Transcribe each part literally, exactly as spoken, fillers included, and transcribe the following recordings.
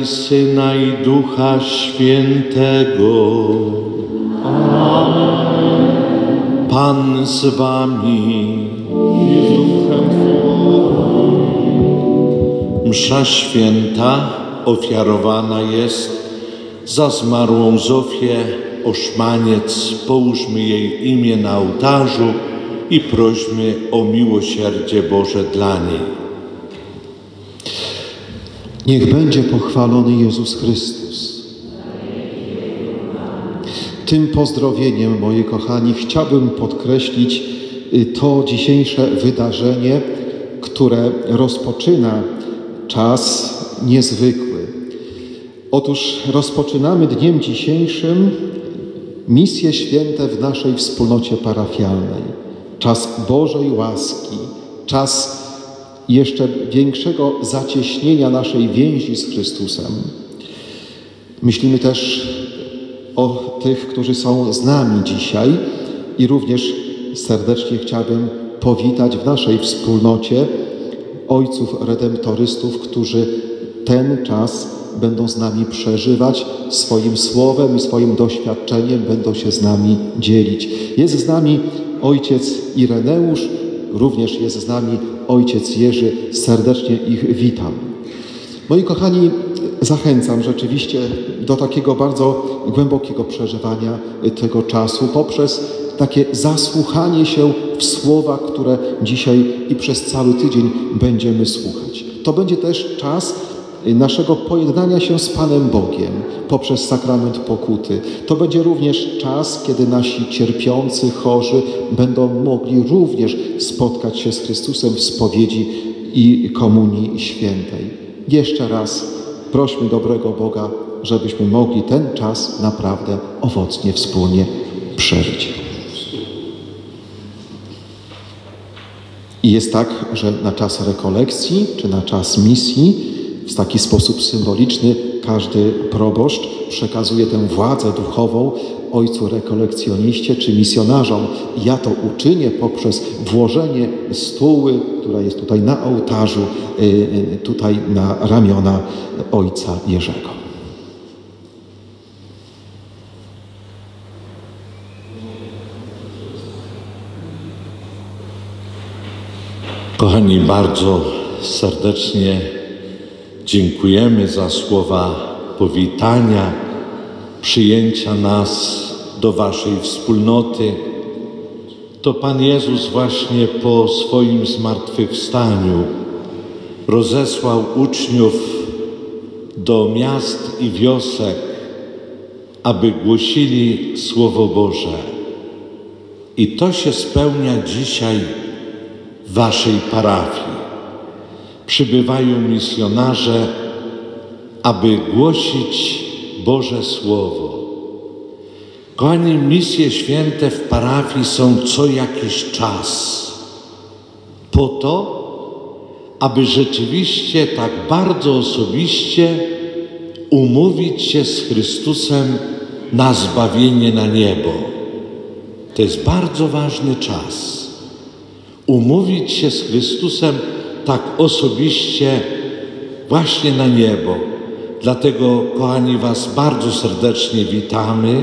i Syna, i Ducha Świętego. Amen. Pan z wami. I z duchem Twoim. Msza święta ofiarowana jest za zmarłą Zofię Oszmaniec. Połóżmy jej imię na ołtarzu i prośmy o miłosierdzie Boże dla niej. Niech będzie pochwalony Jezus Chrystus. Tym pozdrowieniem, moi kochani, chciałbym podkreślić to dzisiejsze wydarzenie, które rozpoczyna czas niezwykły. Otóż rozpoczynamy dniem dzisiejszym misje święte w naszej wspólnocie parafialnej. Czas Bożej łaski, czas jeszcze większego zacieśnienia naszej więzi z Chrystusem. Myślimy też o tych, którzy są z nami dzisiaj i również serdecznie chciałbym powitać w naszej wspólnocie ojców redemptorystów, którzy ten czas będą z nami przeżywać swoim słowem i swoim doświadczeniem, będą się z nami dzielić. Jest z nami ojciec Ireneusz, również jest z nami ojciec Jerzy. Serdecznie ich witam. Moi kochani, zachęcam rzeczywiście do takiego bardzo głębokiego przeżywania tego czasu poprzez takie zasłuchanie się w słowa, które dzisiaj i przez cały tydzień będziemy słuchać. To będzie też czas naszego pojednania się z Panem Bogiem poprzez sakrament pokuty. To będzie również czas, kiedy nasi cierpiący, chorzy będą mogli również spotkać się z Chrystusem w spowiedzi i komunii świętej. Jeszcze raz prośmy dobrego Boga, żebyśmy mogli ten czas naprawdę owocnie wspólnie przeżyć. I jest tak, że na czas rekolekcji czy na czas misji w taki sposób symboliczny każdy proboszcz przekazuje tę władzę duchową ojcu rekolekcjoniście czy misjonarzom. Ja to uczynię poprzez włożenie stuły, która jest tutaj na ołtarzu, tutaj na ramiona ojca Jerzego. Kochani, bardzo serdecznie dziękujemy za słowa powitania, przyjęcia nas do waszej wspólnoty. To Pan Jezus właśnie po swoim zmartwychwstaniu rozesłał uczniów do miast i wiosek, aby głosili Słowo Boże. I to się spełnia dzisiaj w waszej parafii. Przybywają misjonarze, aby głosić Boże Słowo. Kochani, misje święte w parafii są co jakiś czas po to, aby rzeczywiście tak bardzo osobiście umówić się z Chrystusem na zbawienie na niebo. To jest bardzo ważny czas. Umówić się z Chrystusem tak osobiście właśnie na niebo. Dlatego, kochani, was bardzo serdecznie witamy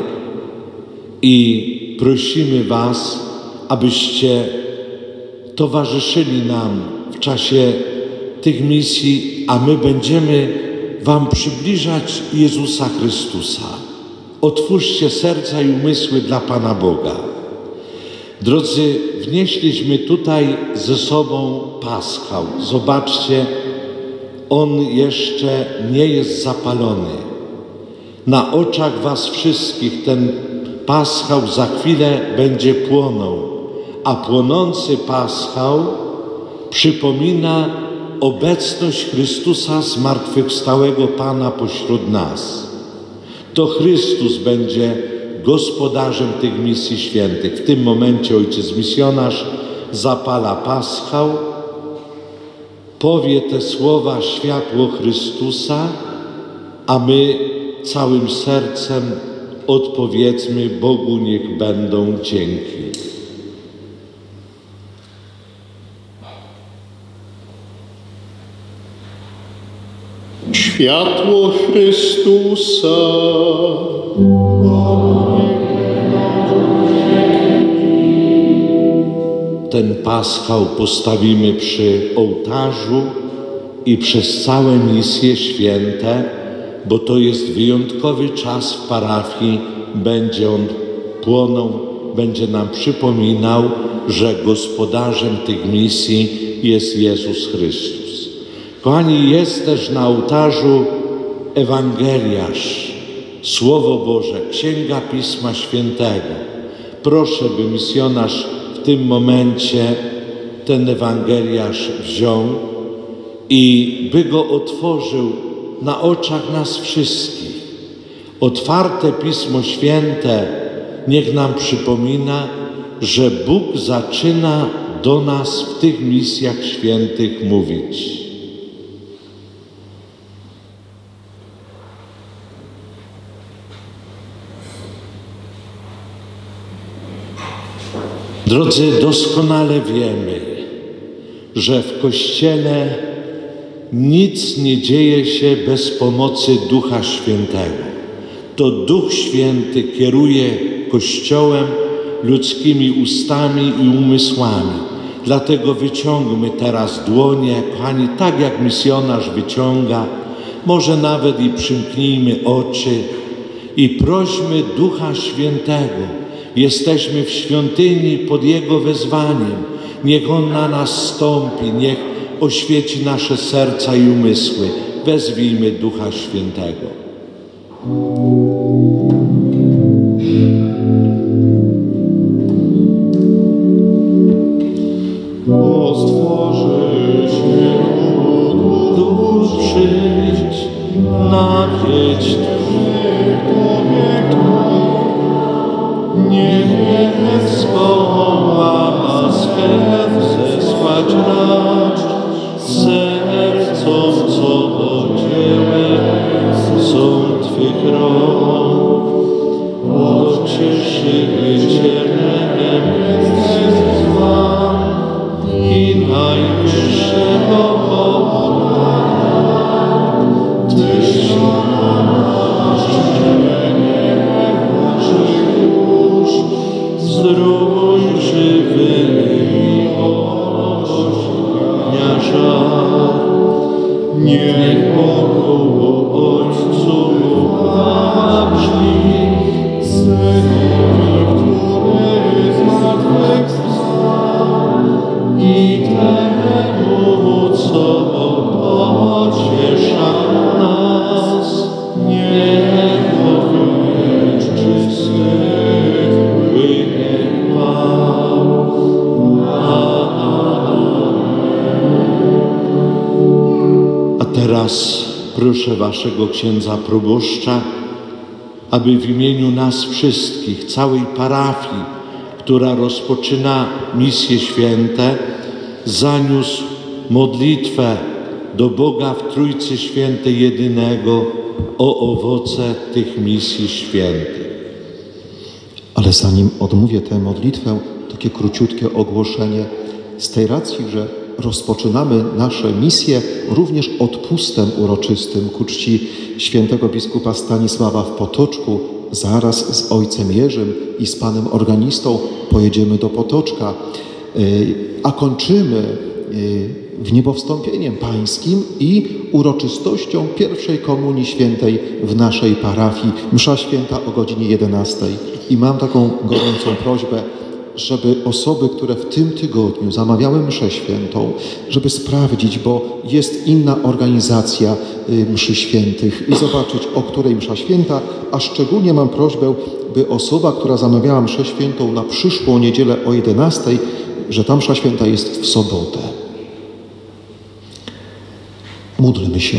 i prosimy was, abyście towarzyszyli nam w czasie tych misji, a my będziemy wam przybliżać Jezusa Chrystusa. Otwórzcie serca i umysły dla Pana Boga. Drodzy, wnieśliśmy tutaj ze sobą paschał. Zobaczcie, on jeszcze nie jest zapalony. Na oczach was wszystkich ten paschał za chwilę będzie płonął, a płonący paschał przypomina obecność Chrystusa zmartwychwstałego Pana pośród nas. To Chrystus będzie gospodarzem tych misji świętych. W tym momencie ojciec misjonarz zapala paschał, powie te słowa światło Chrystusa, a my całym sercem odpowiedzmy Bogu, niech będą dzięki. Święty światło Chrystusa. Ten paschał postawimy przy ołtarzu i przez całe misje święte, bo to jest wyjątkowy czas w parafii. Będzie on płonął, będzie nam przypominał, że gospodarzem tych misji jest Jezus Chrystus. Kochani, jest też na ołtarzu Ewangeliarz, Słowo Boże, Księga Pisma Świętego. Proszę, by misjonarz w tym momencie ten Ewangeliarz wziął i by go otworzył na oczach nas wszystkich. Otwarte Pismo Święte niech nam przypomina, że Bóg zaczyna do nas w tych misjach świętych mówić. Drodzy, doskonale wiemy, że w Kościele nic nie dzieje się bez pomocy Ducha Świętego. To Duch Święty kieruje Kościołem, ludzkimi ustami i umysłami. Dlatego wyciągmy teraz dłonie, kochani, tak jak misjonarz wyciąga, może nawet i przymknijmy oczy i prośmy Ducha Świętego. Jesteśmy w świątyni pod Jego wezwaniem. Niech On na nas stąpi, niech oświeci nasze serca i umysły. Wezwijmy Ducha Świętego. O stworzycie ludu, Przyjdź, nawiedź niebieską łaskę zesłać racz sercom, co odziełe są Twych rąk. Pocieszycielem jest Wam i najwyższego Boga. Tyś zdrój żywy miłośnia żar. Niech Bogu Ojcu nabrzmi, Synowi, który zmartwychwstał, i temu, co pociesza nas, niech powie czysty płynie chwał. A teraz proszę waszego księdza proboszcza, aby w imieniu nas wszystkich, całej parafii, która rozpoczyna misje święte, zaniósł modlitwę do Boga w Trójcy Świętej Jedynego o owoce tych misji świętych. Ale zanim odmówię tę modlitwę, takie króciutkie ogłoszenie. Z tej racji, że rozpoczynamy nasze misje również odpustem uroczystym ku czci świętego biskupa Stanisława w Potoczku, zaraz z ojcem Jerzym i z panem organistą pojedziemy do Potoczka, a kończymy w niebowstąpieniem pańskim i uroczystością pierwszej komunii świętej w naszej parafii. Msza święta o godzinie jedenastej. I mam taką gorącą prośbę, żeby osoby, które w tym tygodniu zamawiały mszę świętą, żeby sprawdzić, bo jest inna organizacja mszy świętych i zobaczyć, o której msza święta, a szczególnie mam prośbę, by osoba, która zamawiała mszę świętą na przyszłą niedzielę o jedenastej, że ta msza święta jest w sobotę. Módlmy się.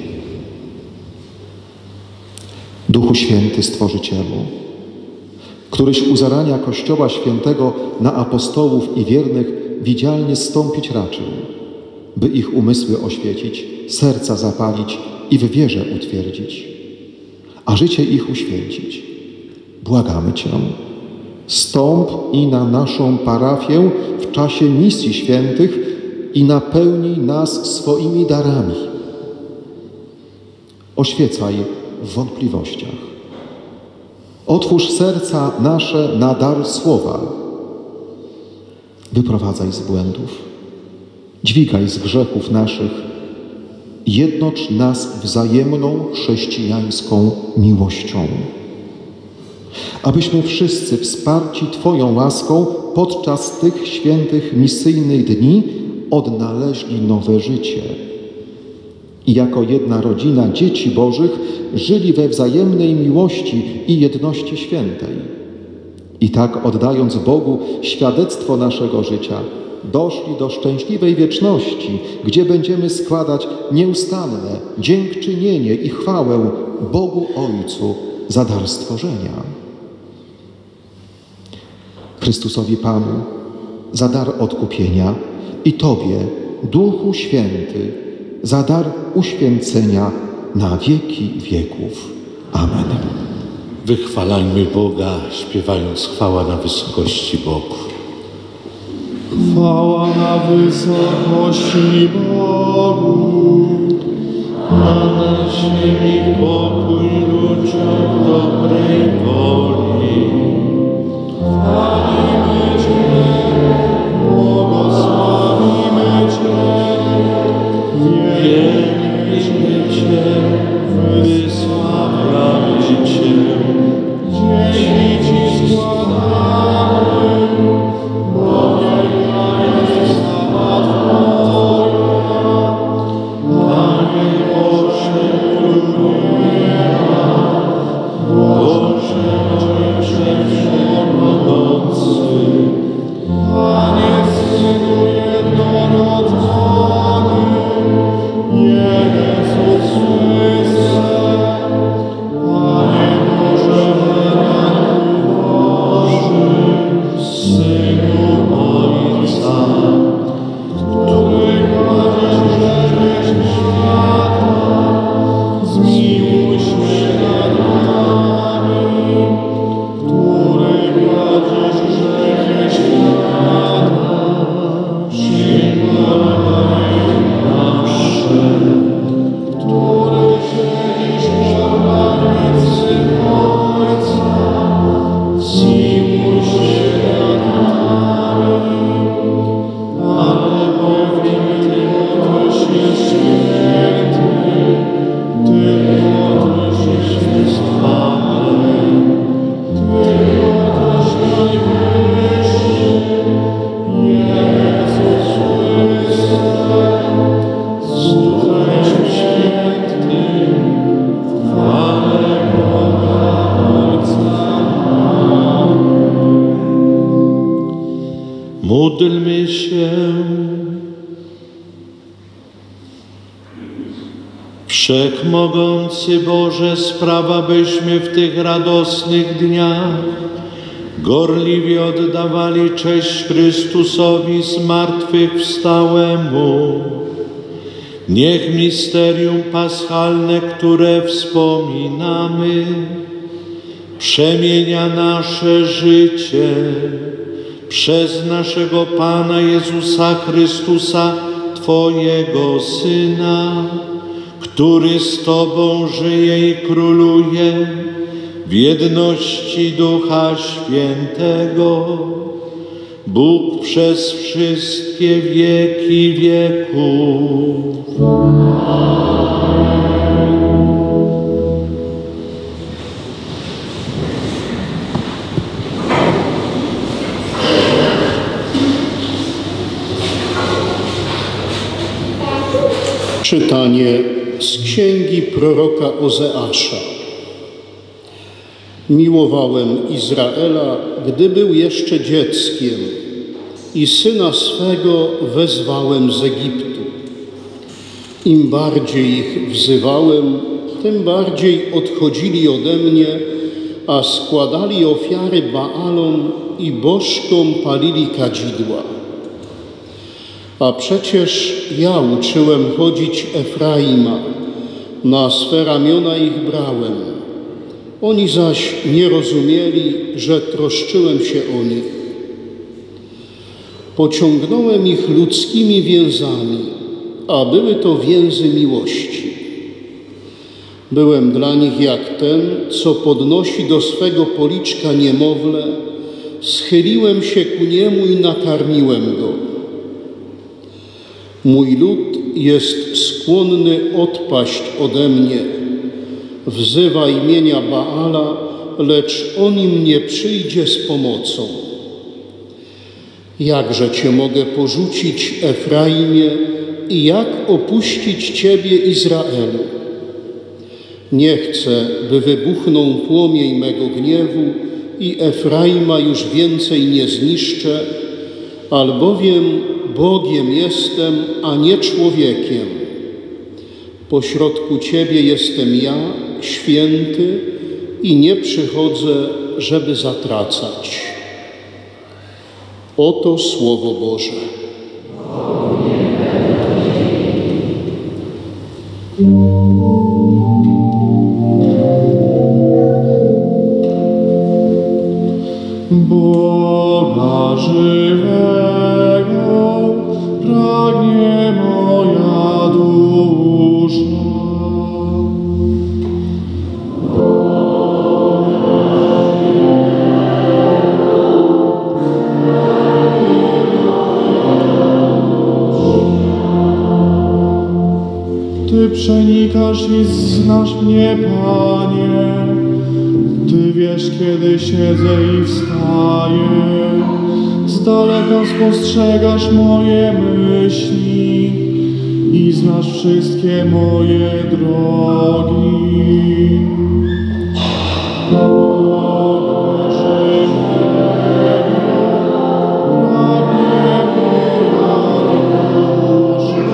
Duchu Święty, Stworzycielu, któryś u zarania Kościoła Świętego na apostołów i wiernych widzialnie zstąpić raczył, by ich umysły oświecić, serca zapalić i w wierze utwierdzić, a życie ich uświęcić. Błagamy Cię, stąp i na naszą parafię w czasie misji świętych i napełnij nas swoimi darami. oświecaj w wątpliwościach. Otwórz serca nasze na dar słowa. Wyprowadzaj z błędów. Dźwigaj z grzechów naszych. Jednocz nas wzajemną chrześcijańską miłością. Abyśmy wszyscy wsparci Twoją łaską podczas tych świętych misyjnych dni odnaleźli nowe życie i jako jedna rodzina dzieci Bożych żyli we wzajemnej miłości i jedności świętej. I tak oddając Bogu świadectwo naszego życia, doszli do szczęśliwej wieczności, gdzie będziemy składać nieustanne dziękczynienie i chwałę Bogu Ojcu za dar stworzenia. Chrystusowi Panu za dar odkupienia i Tobie, Duchu Święty, za dar uświęcenia na wieki wieków. Amen. Wychwalajmy Boga, śpiewając chwała na wysokości Bogu. Chwała na wysokości Bogu, a na ziemi pokój ludziom dobrej woli. Chwalimy Cię, błogosławimy Cię, wielbimy Cię, wysławiamy Cię, dzieci Ci składamy, bo wielka jest sława Twoja. Panie Boże, Królu nieba, Boże Ojcze Wszechmogący, Panie Synu jednorodzony, Jezus Chryste, Panie Boże Ranku Boży, Synu Ojca, który kładziesz grzechy świata, zmiłuj się nad nami, który kładziesz grzechy świata, przyjmij nasze, który siedzisz po prawicy Ojca, zmiłuj się nad nami, ale bowiem Ty odnosisz święty, Ty odnosisz chwałę, Ty odnosisz najwyższy, Jezus Chryste, Zdrój Święty, w chwale Boga Ojca. Módlmy się. Wszechmogący Boże, sprawa, byśmy w tych radosnych dniach gorliwie oddawali cześć Chrystusowi zmartwychwstałemu. Niech misterium paschalne, które wspominamy, przemienia nasze życie przez naszego Pana Jezusa Chrystusa, Twojego Syna, który z Tobą żyje i króluje w jedności Ducha Świętego, Bóg przez wszystkie wieki wieków. Czytanie z księgi proroka Ozeasza. Miłowałem Izraela, gdy był jeszcze dzieckiem, i syna swego wezwałem z Egiptu. Im bardziej ich wzywałem, tym bardziej odchodzili ode mnie, a składali ofiary Baalom i bożkom palili kadzidła. A przecież ja uczyłem chodzić Efraima, na swe ramiona ich brałem. Oni zaś nie rozumieli, że troszczyłem się o nich. Pociągnąłem ich ludzkimi więzami, a były to więzy miłości. Byłem dla nich jak ten, co podnosi do swego policzka niemowlę. Schyliłem się ku niemu i nakarmiłem go. Mój lud jest skłonny odpaść ode mnie. Wzywa imienia Baala, lecz on im nie przyjdzie z pomocą. Jakże Cię mogę porzucić, Efraimie, i jak opuścić Ciebie, Izraelu? Nie chcę, by wybuchnął płomień mego gniewu i Efraima już więcej nie zniszczę, albowiem Bogiem jestem, a nie człowiekiem. Pośrodku Ciebie jestem ja, święty, i nie przychodzę, żeby zatracać. Oto Słowo Boże. Boga żywego pragnie moja dusza. Ty przenikasz i znasz mnie, Panie. Ty wiesz, kiedy siedzę i wstaję. Z daleka spostrzegasz moje myśli i znasz wszystkie moje drogi. Boga żywego pragnie moja dusza.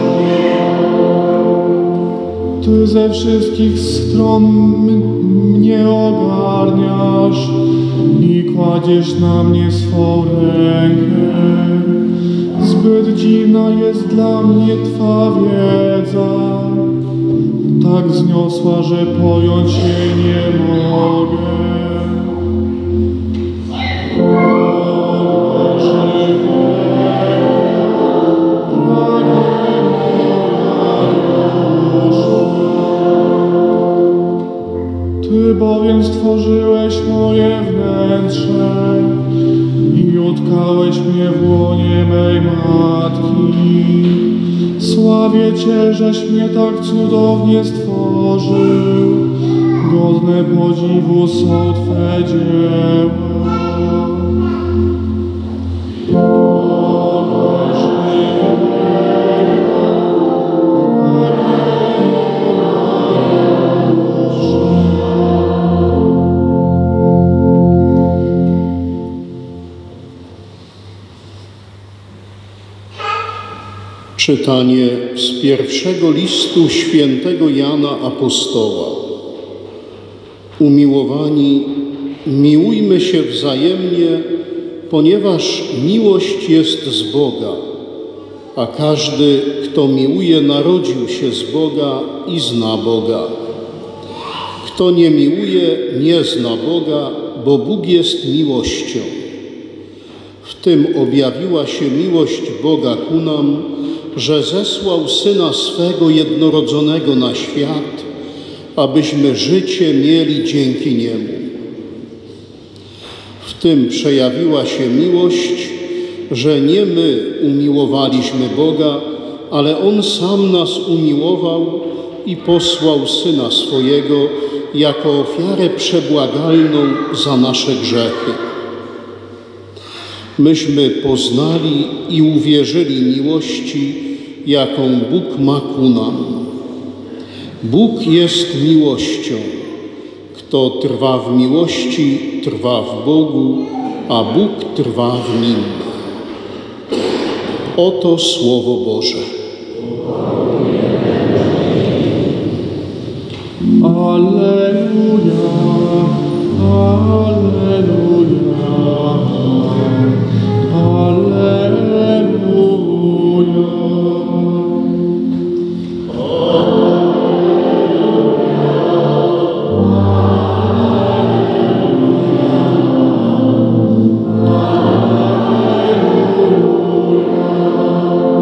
Ty ze wszystkich stron mnie ogarniasz i kładziesz na mnie swą rękę. Zbyt dziwna jest dla mnie Twa wiedza, tak wzniosła, że pojąć jej nie mogę. Boga żywego pragnie moja dusza. Ty bowiem stworzyłeś moje wnętrze i utkałeś mnie w łonie mej matki. Sławię Cię, żeś mnie tak cudownie stworzył. Godne podziwu są Twe dzieła. Boga żywego Czytanie z pierwszego listu świętego Jana Apostoła. Umiłowani, miłujmy się wzajemnie, ponieważ miłość jest z Boga, a każdy, kto miłuje, narodził się z Boga i zna Boga. Kto nie miłuje, nie zna Boga, bo Bóg jest miłością. W tym objawiła się miłość Boga ku nam, że zesłał Syna swego jednorodzonego na świat, abyśmy życie mieli dzięki Niemu. W tym przejawiła się miłość, że nie my umiłowaliśmy Boga, ale On sam nas umiłował i posłał Syna swojego jako ofiarę przebłagalną za nasze grzechy. Myśmy poznali i uwierzyli miłości, jaką Bóg ma ku nam. Bóg jest miłością. Kto trwa w miłości, trwa w Bogu, a Bóg trwa w Nim. Oto Słowo Boże. Alleluja, alleluja, alleluja.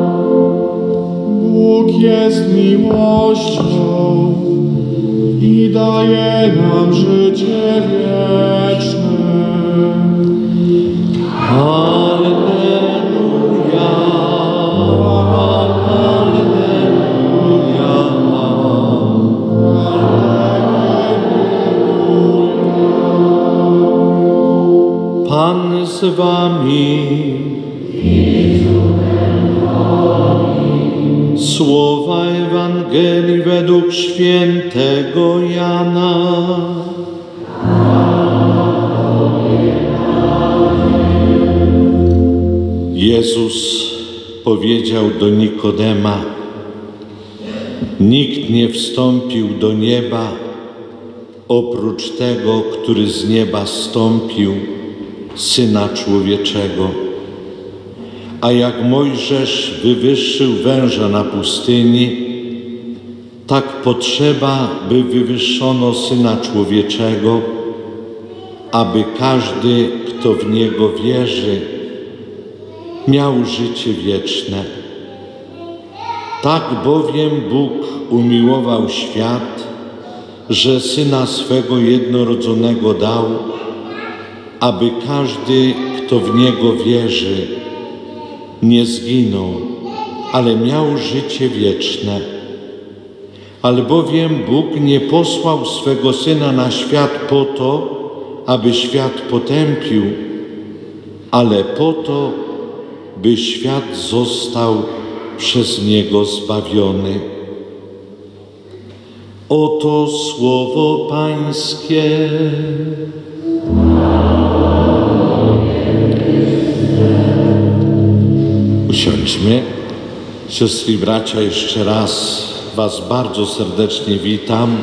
Bóg jest miłością i z wami. Słowa Ewangelii według świętego Jana. Jezus powiedział do Nikodema: nikt nie wstąpił do nieba oprócz tego, który z nieba zstąpił, Syna Człowieczego. A jak Mojżesz wywyższył węża na pustyni, tak potrzeba, by wywyższono Syna Człowieczego, aby każdy, kto w Niego wierzy, miał życie wieczne. Tak bowiem Bóg umiłował świat, że Syna swego jednorodzonego dał, aby każdy, kto w Niego wierzy, nie zginął, ale miał życie wieczne. Albowiem Bóg nie posłał swego Syna na świat po to, aby świat potępił, ale po to, by świat został przez Niego zbawiony. Oto słowo Pańskie. Usiądźmy. Siostry i bracia, jeszcze raz Was bardzo serdecznie witam.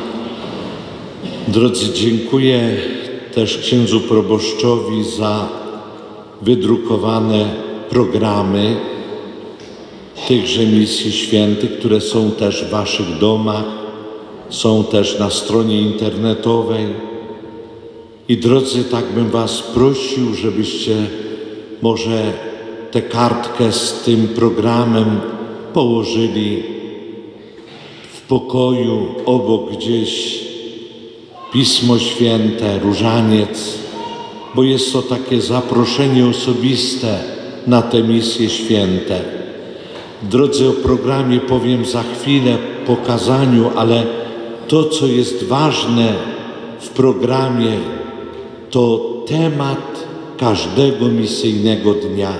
Drodzy, dziękuję też księdzu proboszczowi za wydrukowane programy tychże misji świętych, które są też w Waszych domach, są też na stronie internetowej. I drodzy, tak bym Was prosił, żebyście może tę kartkę z tym programem położyli w pokoju, obok gdzieś Pismo Święte, różaniec, bo jest to takie zaproszenie osobiste na te misje święte. Drodzy, o programie powiem za chwilę po kazaniu, ale to, co jest ważne w programie, to temat każdego misyjnego dnia.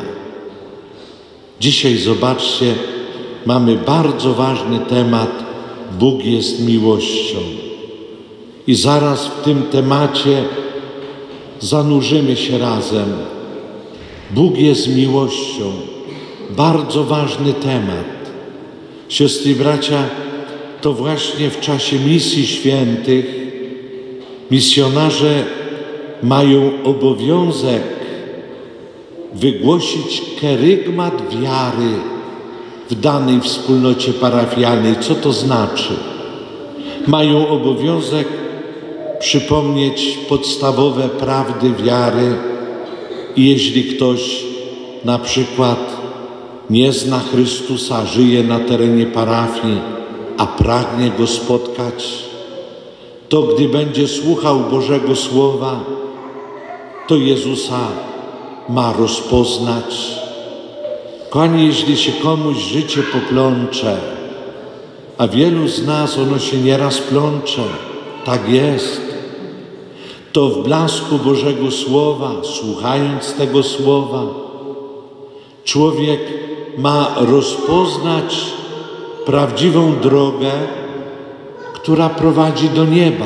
Dzisiaj, zobaczcie, mamy bardzo ważny temat: Bóg jest miłością. I zaraz w tym temacie zanurzymy się razem. Bóg jest miłością. Bardzo ważny temat. Siostry i bracia, to właśnie w czasie misji świętych misjonarze mają obowiązek wygłosić kerygmat wiary w danej wspólnocie parafialnej. Co to znaczy? Mają obowiązek przypomnieć podstawowe prawdy wiary i jeśli ktoś na przykład nie zna Chrystusa, żyje na terenie parafii, a pragnie Go spotkać, to gdy będzie słuchał Bożego Słowa, to Jezusa ma rozpoznać. Kochani, jeśli się komuś życie poplącze, a wielu z nas ono się nieraz plącze, tak jest, to w blasku Bożego Słowa, słuchając tego Słowa, człowiek ma rozpoznać prawdziwą drogę, która prowadzi do nieba.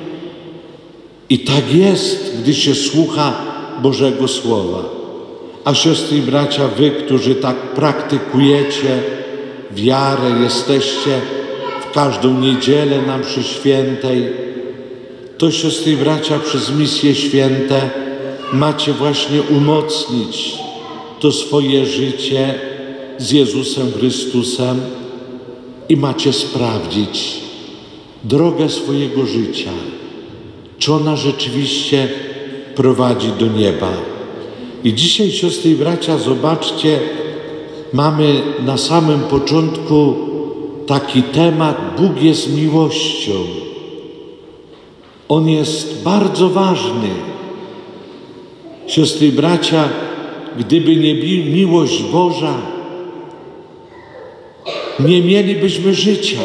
I tak jest, gdy się słucha Bożego Słowa. A siostry i bracia, wy, którzy tak praktykujecie wiarę, jesteście w każdą niedzielę na mszy świętej, to siostry i bracia, przez misje święte macie właśnie umocnić to swoje życie z Jezusem Chrystusem i macie sprawdzić drogę swojego życia, czy ona rzeczywiście prowadzi do nieba. I dzisiaj, siostry i bracia, zobaczcie, mamy na samym początku taki temat: Bóg jest miłością. On jest bardzo ważny. Siostry i bracia, gdyby nie miłość Boża, nie mielibyśmy życia.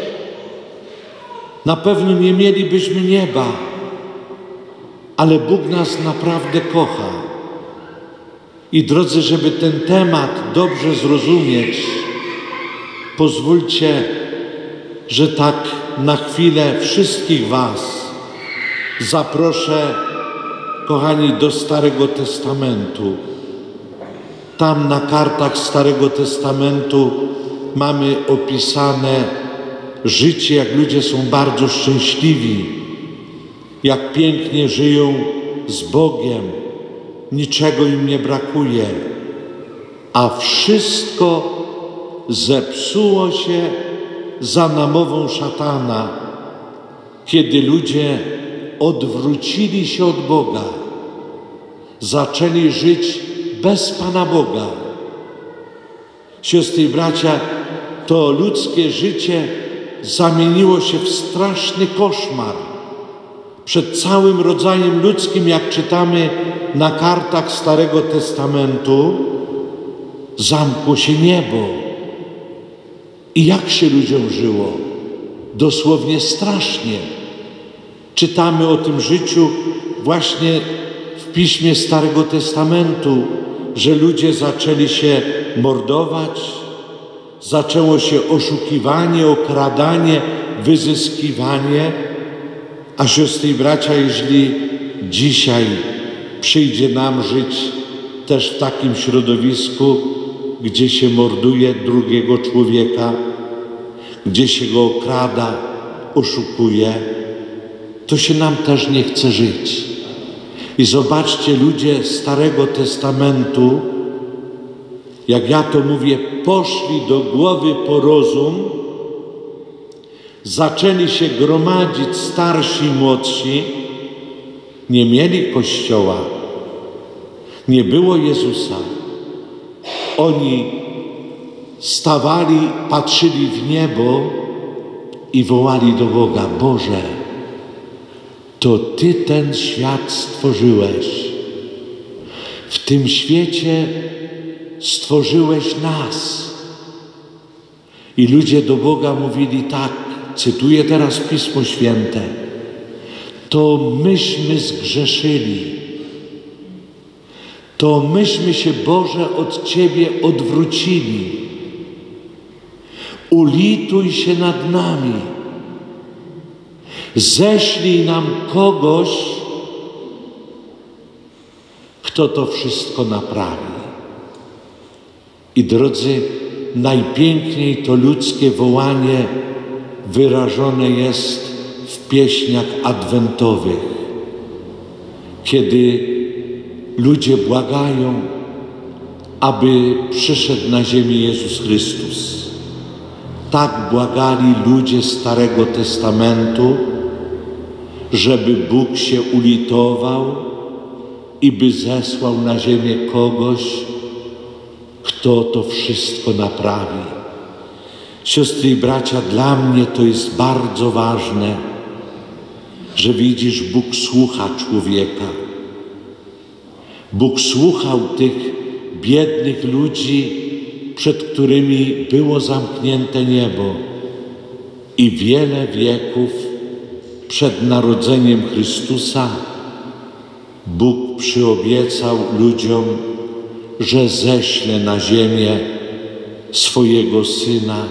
Na pewno nie mielibyśmy nieba. Ale Bóg nas naprawdę kocha. I drodzy, żeby ten temat dobrze zrozumieć, pozwólcie, że tak na chwilę wszystkich was zaproszę, kochani, do Starego Testamentu. Tam na kartach Starego Testamentu mamy opisane życie, jak ludzie są bardzo szczęśliwi, jak pięknie żyją z Bogiem, niczego im nie brakuje, a wszystko zepsuło się za namową szatana, kiedy ludzie odwrócili się od Boga, zaczęli żyć bez Pana Boga. Siostry i bracia, to ludzkie życie zamieniło się w straszny koszmar. Przed całym rodzajem ludzkim, jak czytamy na kartach Starego Testamentu, zamkło się niebo. I jak się ludziom żyło? Dosłownie strasznie. Czytamy o tym życiu właśnie w Piśmie Starego Testamentu, że ludzie zaczęli się mordować, zaczęło się oszukiwanie, okradanie, wyzyskiwanie. A siostry i bracia, jeśli dzisiaj przyjdzie nam żyć też w takim środowisku, gdzie się morduje drugiego człowieka, gdzie się go okrada, oszukuje, to się nam też nie chce żyć. I zobaczcie, ludzie Starego Testamentu, jak ja to mówię, poszli do głowy po rozum, zaczęli się gromadzić starsi i młodsi, nie mieli Kościoła, nie było Jezusa. Oni stawali, patrzyli w niebo i wołali do Boga: Boże, to Ty ten świat stworzyłeś. W tym świecie stworzyłeś nas. I ludzie do Boga mówili tak, cytuję teraz Pismo Święte: to myśmy zgrzeszyli. To myśmy się, Boże, od Ciebie odwrócili. Ulituj się nad nami. Ześlij nam kogoś, kto to wszystko naprawi. I drodzy, najpiękniej to ludzkie wołanie wyrażone jest w pieśniach adwentowych, kiedy ludzie błagają, aby przyszedł na ziemię Jezus Chrystus. Tak błagali ludzie Starego Testamentu, żeby Bóg się ulitował i by zesłał na ziemię kogoś, kto to wszystko naprawi. Siostry i bracia, dla mnie to jest bardzo ważne, że widzisz, Bóg słucha człowieka. Bóg słuchał tych biednych ludzi, przed którymi było zamknięte niebo. I wiele wieków przed narodzeniem Chrystusa Bóg przyobiecał ludziom, że ześle na ziemię swojego Syna,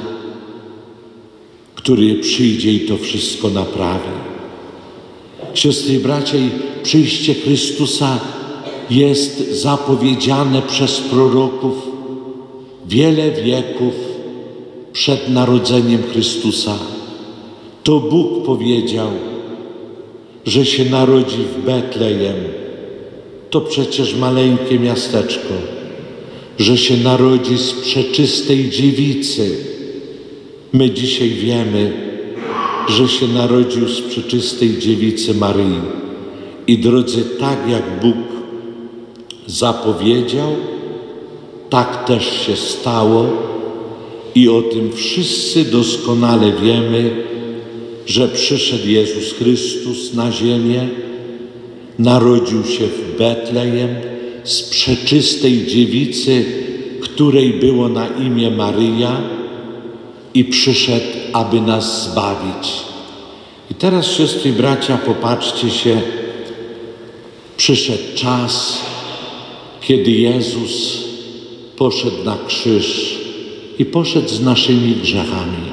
który przyjdzie i to wszystko naprawi. Siostry i bracia, i przyjście Chrystusa jest zapowiedziane przez proroków wiele wieków przed narodzeniem Chrystusa. To Bóg powiedział, że się narodzi w Betlejem. To przecież maleńkie miasteczko. Że się narodzi z przeczystej dziewicy. My dzisiaj wiemy, że się narodził z przeczystej dziewicy Maryi. I drodzy, tak jak Bóg zapowiedział, tak też się stało i o tym wszyscy doskonale wiemy, że przyszedł Jezus Chrystus na ziemię, narodził się w Betlejem z przeczystej dziewicy, której było na imię Maryja, i przyszedł, aby nas zbawić. I teraz, siostry i bracia, popatrzcie się, przyszedł czas, kiedy Jezus poszedł na krzyż i poszedł z naszymi grzechami.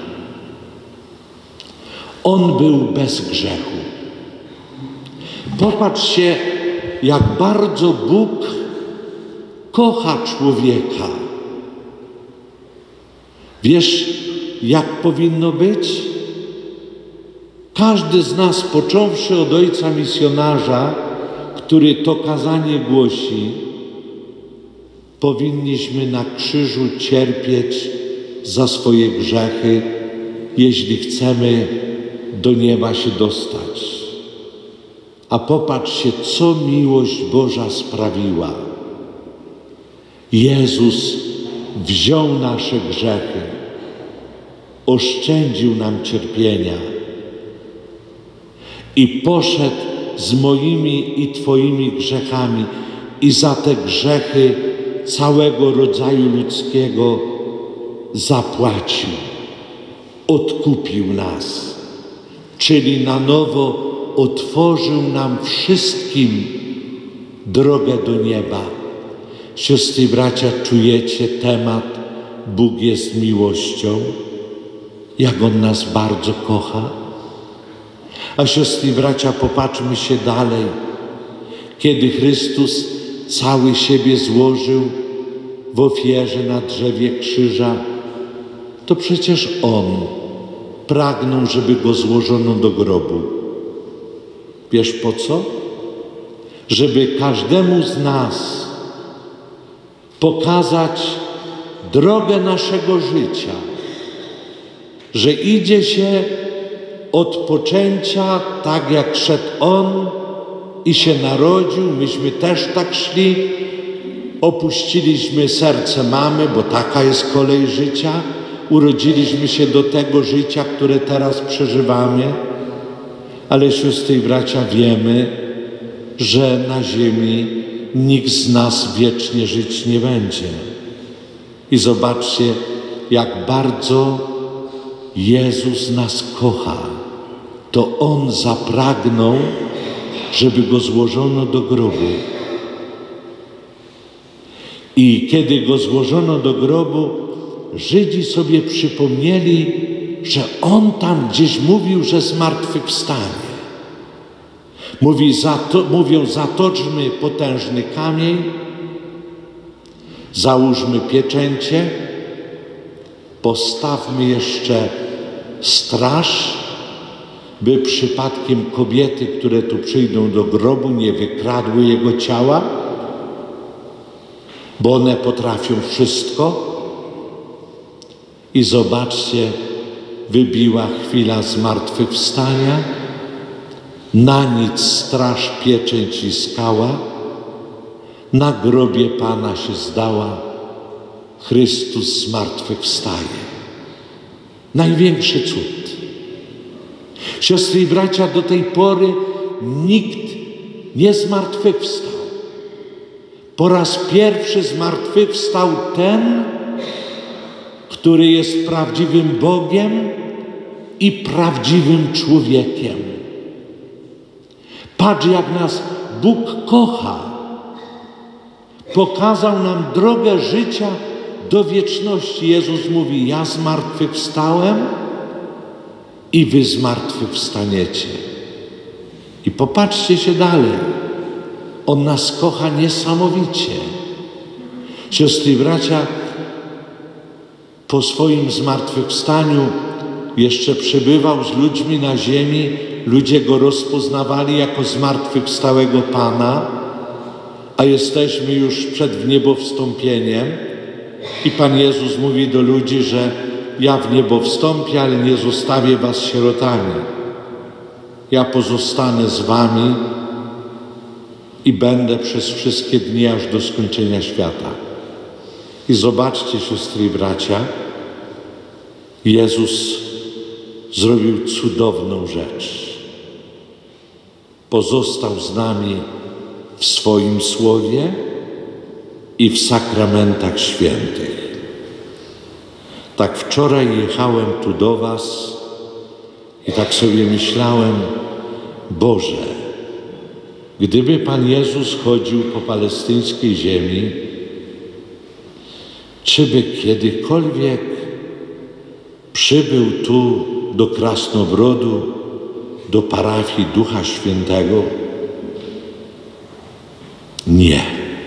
On był bez grzechu. Popatrzcie, jak bardzo Bóg kocha człowieka. Wiesz, jak powinno być? Każdy z nas, począwszy od ojca misjonarza, który to kazanie głosi, powinniśmy na krzyżu cierpieć za swoje grzechy, jeśli chcemy do nieba się dostać. A popatrzcie, co miłość Boża sprawiła. Jezus wziął nasze grzechy, oszczędził nam cierpienia i poszedł z moimi i Twoimi grzechami i za te grzechy całego rodzaju ludzkiego zapłacił, odkupił nas, czyli na nowo otworzył nam wszystkim drogę do nieba. Siostry i bracia, czujecie temat Bóg jest miłością? Jak On nas bardzo kocha? A siostry i bracia, popatrzmy się dalej. Kiedy Chrystus cały siebie złożył w ofierze na drzewie krzyża, to przecież On pragnął, żeby Go złożono do grobu. Wiesz po co? Żeby każdemu z nas pokazać drogę naszego życia, że idzie się od poczęcia tak, jak szedł On i się narodził. Myśmy też tak szli. Opuściliśmy serce mamy, bo taka jest kolej życia. Urodziliśmy się do tego życia, które teraz przeżywamy. Ale siostry i bracia, wiemy, że na ziemi nikt z nas wiecznie żyć nie będzie. I zobaczcie, jak bardzo Jezus nas kocha. To On zapragnął, żeby Go złożono do grobu. I kiedy Go złożono do grobu, Żydzi sobie przypomnieli, że On tam gdzieś mówił, że zmartwychwstanie. Mówi, zato, mówią, zatoczmy potężny kamień, załóżmy pieczęcie, postawmy jeszcze straż, by przypadkiem kobiety, które tu przyjdą do grobu, nie wykradły Jego ciała, bo one potrafią wszystko. I zobaczcie, wybiła chwila zmartwychwstania, na nic straż, pieczęć i skała, na grobie Pana się zdała, Chrystus zmartwychwstaje. Największy cud. Siostry i bracia, do tej pory nikt nie zmartwychwstał. Po raz pierwszy zmartwychwstał ten, który jest prawdziwym Bogiem i prawdziwym człowiekiem. Patrz, jak nas Bóg kocha. Pokazał nam drogę życia do wieczności. Jezus mówi, ja zmartwychwstałem i wy zmartwychwstaniecie. I popatrzcie się dalej. On nas kocha niesamowicie. Siostry i bracia, po swoim zmartwychwstaniu jeszcze przebywał z ludźmi na ziemi. Ludzie Go rozpoznawali jako zmartwychwstałego Pana, a jesteśmy już przed wniebowstąpieniem. I Pan Jezus mówi do ludzi, że ja w niebo wstąpię, ale nie zostawię was sierotami. Ja pozostanę z wami i będę przez wszystkie dni aż do skończenia świata. I zobaczcie, siostry i bracia, Jezus zrobił cudowną rzecz. Pozostał z nami w swoim Słowie i w sakramentach świętych. Tak wczoraj jechałem tu do was i tak sobie myślałem, Boże, Gdyby Pan Jezus chodził po palestyńskiej ziemi, czy by kiedykolwiek przybył tu do Krasnobrodu, do parafii Ducha Świętego? Nie.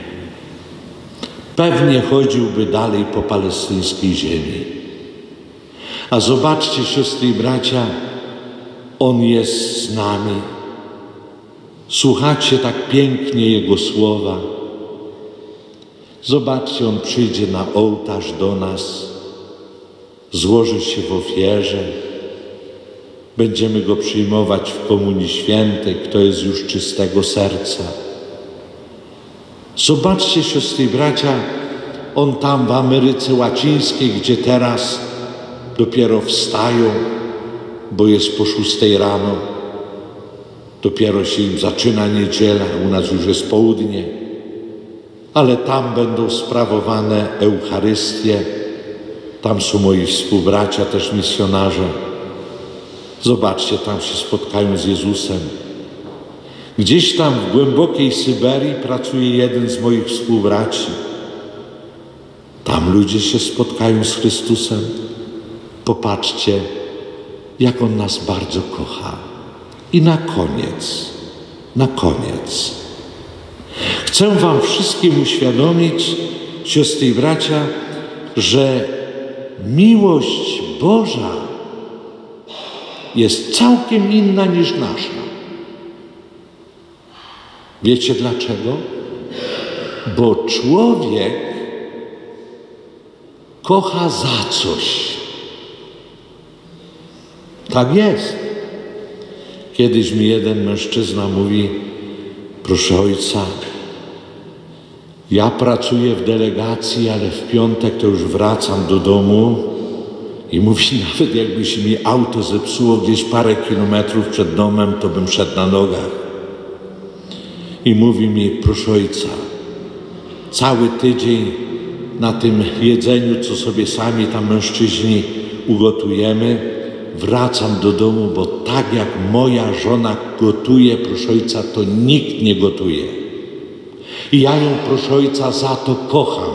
Pewnie chodziłby dalej po palestyńskiej ziemi. A zobaczcie, siostry i bracia, On jest z nami. Słuchacie tak pięknie Jego słowa. Zobaczcie, On przyjdzie na ołtarz do nas, złoży się w ofierze. Będziemy Go przyjmować w Komunii Świętej, kto jest już czystego serca. Zobaczcie, siostry i bracia, On tam w Ameryce Łacińskiej, gdzie teraz dopiero wstają, bo jest po szóstej rano. Dopiero się im zaczyna niedziela, u nas już jest południe. Ale tam będą sprawowane Eucharystie. Tam są moi współbracia, też misjonarze. Zobaczcie, tam się spotkają z Jezusem. Gdzieś tam w głębokiej Syberii pracuje jeden z moich współbraci. Tam ludzie się spotkają z Chrystusem. Popatrzcie, jak On nas bardzo kocha. I na koniec, na koniec. Chcę wam wszystkim uświadomić, siostry i bracia, że miłość Boża jest całkiem inna niż nasza. Wiecie dlaczego? Bo człowiek kocha za coś. Tak jest. Kiedyś mi jeden mężczyzna mówi: proszę ojca, ja pracuję w delegacji, ale w piątek to już wracam do domu i mówi, nawet jakby się mi auto zepsuło gdzieś parę kilometrów przed domem, to bym szedł na nogach. I mówi mi: proszę ojca, cały tydzień na tym jedzeniu, co sobie sami tam mężczyźni ugotujemy, wracam do domu, bo tak jak moja żona gotuje, proszę ojca, to nikt nie gotuje. I ja ją, proszę ojca, za to kocham.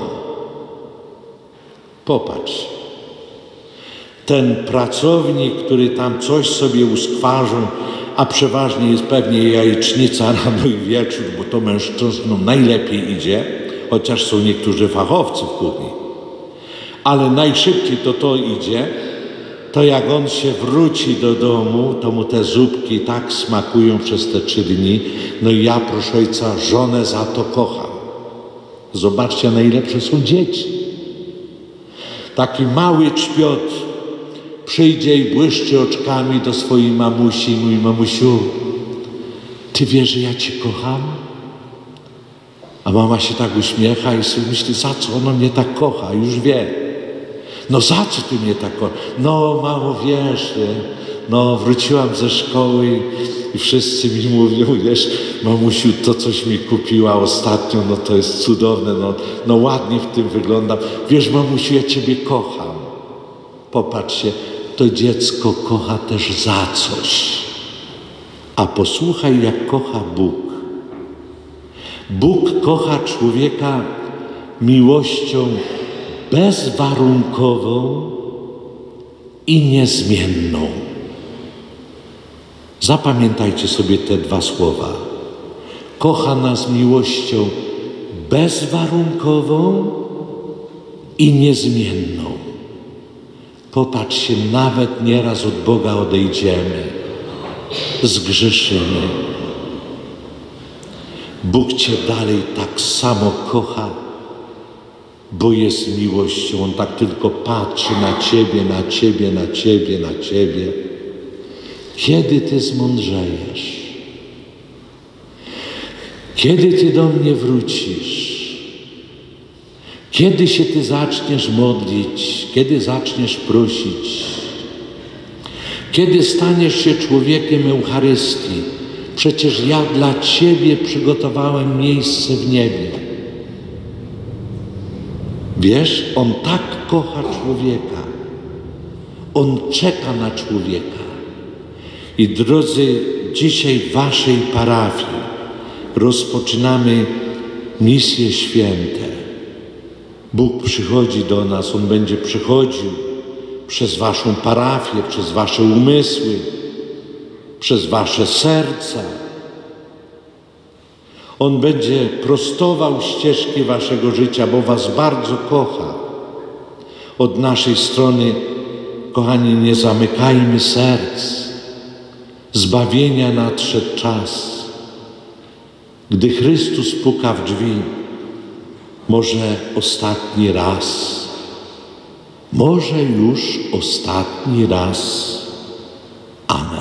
Popatrz. Ten pracownik, który tam coś sobie uskwarzył, a przeważnie jest pewnie jajecznica rano i wieczór, bo to mężczyznom najlepiej idzie, chociaż są niektórzy fachowcy w kuchni. Ale najszybciej to to idzie, to jak on się wróci do domu, to mu te zupki tak smakują przez te trzy dni. No i ja, proszę ojca, żonę za to kocham. Zobaczcie, najlepsze są dzieci. Taki mały czpiot przyjdzie i błyszczy oczkami do swojej mamusi i mówi: mamusiu, ty wiesz, że ja cię kocham? A mama się tak uśmiecha i sobie myśli: za co ona mnie tak kocha? Już wie. No za co ty mnie tak kochasz? No mamo, wiesz, nie? No wróciłam ze szkoły i, i wszyscy mi mówią: wiesz, mamusiu, to coś mi kupiła ostatnio, no to jest cudowne, no, no ładnie w tym wyglądam. Wiesz, mamusiu, ja ciebie kocham. Popatrzcie, to dziecko kocha też za coś. A posłuchaj, jak kocha Bóg. Bóg kocha człowieka miłością bezwarunkową i niezmienną. Zapamiętajcie sobie te dwa słowa. Kocha nas miłością bezwarunkową i niezmienną. Popatrzcie, nawet nieraz od Boga odejdziemy, zgrzeszymy. Bóg cię dalej tak samo kocha, bo jest miłością. On tak tylko patrzy na ciebie, na ciebie, na ciebie, na ciebie. Kiedy ty zmądrzejesz? Kiedy ty do mnie wrócisz? Kiedy się ty zaczniesz modlić? Kiedy zaczniesz prosić? Kiedy staniesz się człowiekiem Eucharystii? Przecież ja dla ciebie przygotowałem miejsce w niebie. Wiesz, On tak kocha człowieka. On czeka na człowieka. I drodzy, dzisiaj w waszej parafii rozpoczynamy misje święte. Bóg przychodzi do nas, On będzie przychodził przez waszą parafię, przez wasze umysły, przez wasze serca. On będzie prostował ścieżki waszego życia, bo was bardzo kocha. Od naszej strony, kochani, nie zamykajmy serc. Zbawienia nadszedł czas. Gdy Chrystus puka w drzwi, może ostatni raz, może już ostatni raz. Amen.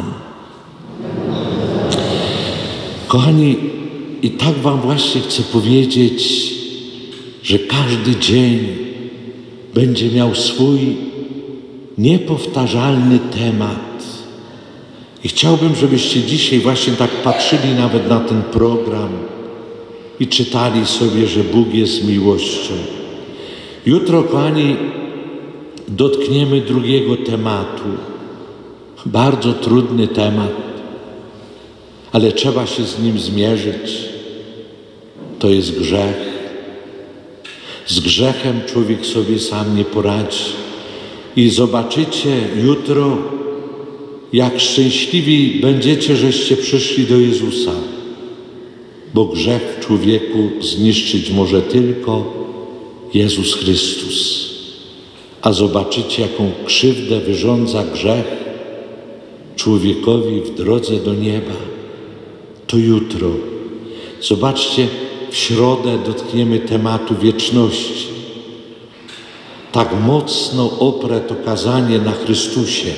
Kochani, i tak wam właśnie chcę powiedzieć, że każdy dzień będzie miał swój niepowtarzalny temat. I chciałbym, żebyście dzisiaj właśnie tak patrzyli nawet na ten program i czytali sobie, że Bóg jest miłością. Jutro, kochani, dotkniemy drugiego tematu. Bardzo trudny temat, ale trzeba się z nim zmierzyć. To jest grzech. Z grzechem człowiek sobie sam nie poradzi. I zobaczycie jutro, jak szczęśliwi będziecie, żeście przyszli do Jezusa. Bo grzech w człowieku zniszczyć może tylko Jezus Chrystus. A zobaczycie, jaką krzywdę wyrządza grzech człowiekowi w drodze do nieba. To jutro. Zobaczcie, w środę dotkniemy tematu wieczności. Tak mocno oprę to kazanie na Chrystusie.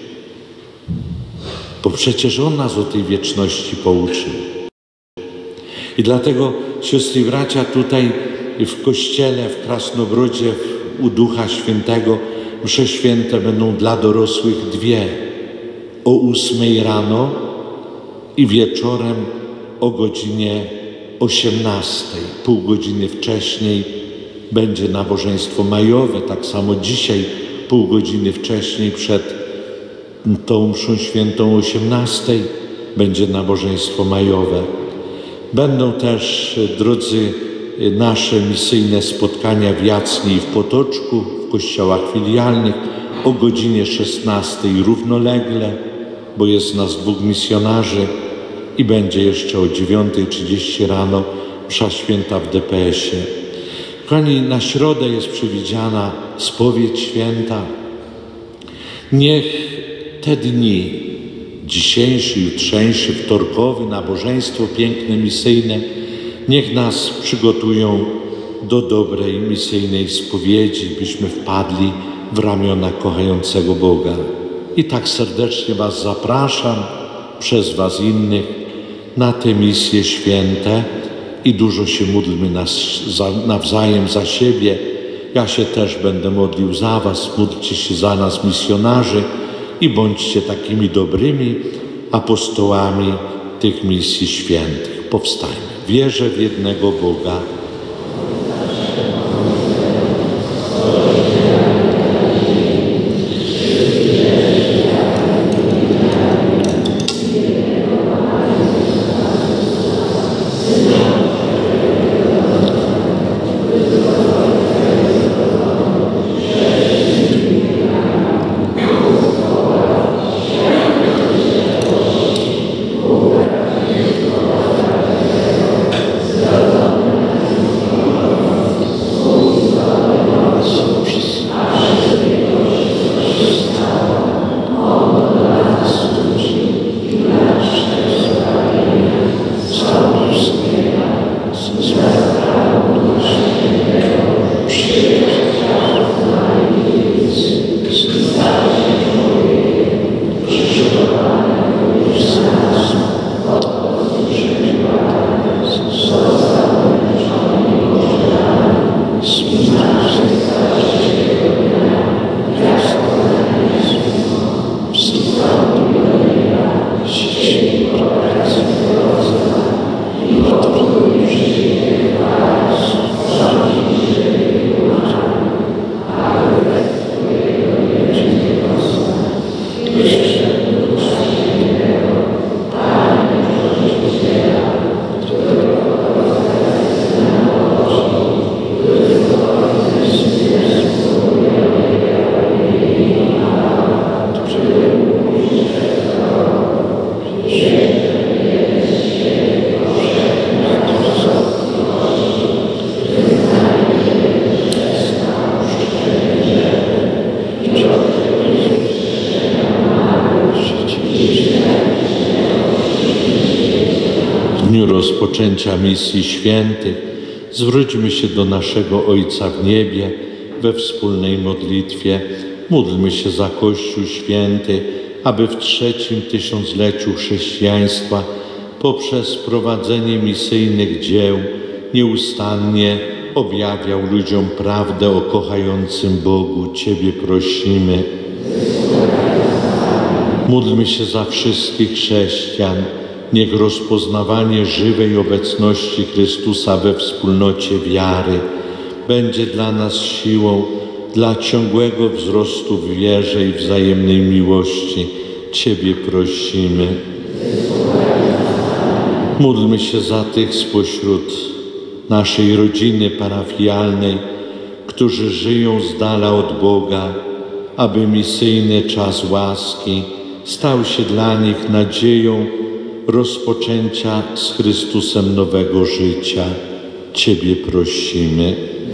Bo przecież On nas o tej wieczności pouczył. I dlatego, siostry i bracia, tutaj w kościele w Krasnobrodzie u Ducha Świętego msze święte będą dla dorosłych dwie. O ósmej rano i wieczorem o godzinie osiemnastej. Pół godziny wcześniej będzie nabożeństwo majowe. Tak samo dzisiaj pół godziny wcześniej przed tą mszą świętą osiemnastej będzie nabożeństwo majowe. Będą też, drodzy, nasze misyjne spotkania w Jacni i w Potoczku, w kościołach filialnych o godzinie szesnastej równolegle, bo jest nas dwóch misjonarzy i będzie jeszcze o dziewiątej trzydzieści rano msza święta w D P S-ie. Kochani, na środę jest przewidziana spowiedź święta. Niech te dni, dzisiejszy, jutrzejszy, wtorkowy, nabożeństwo piękne, misyjne, niech nas przygotują do dobrej misyjnej spowiedzi, byśmy wpadli w ramiona kochającego Boga. I tak serdecznie was zapraszam, przez was innych, na te misje święte i dużo się módlmy nas za, nawzajem za siebie. Ja się też będę modlił za was, módlcie się za nas, misjonarzy, i bądźcie takimi dobrymi apostołami tych misji świętych. Powstajmy. Wierzę w jednego Boga. rozpoczęcia misji świętych zwróćmy się do naszego Ojca w niebie we wspólnej modlitwie. Módlmy się za Kościół Święty, aby w trzecim tysiącleciu chrześcijaństwa poprzez prowadzenie misyjnych dzieł nieustannie objawiał ludziom prawdę o kochającym Bogu. Ciebie prosimy. Módlmy się za wszystkich chrześcijan. Niech rozpoznawanie żywej obecności Chrystusa we wspólnocie wiary będzie dla nas siłą dla ciągłego wzrostu w wierze i wzajemnej miłości. Ciebie prosimy. Módlmy się za tych spośród naszej rodziny parafialnej, którzy żyją z dala od Boga, aby misyjny czas łaski stał się dla nich nadzieją rozpoczęcia z Chrystusem nowego życia. Ciebie prosimy.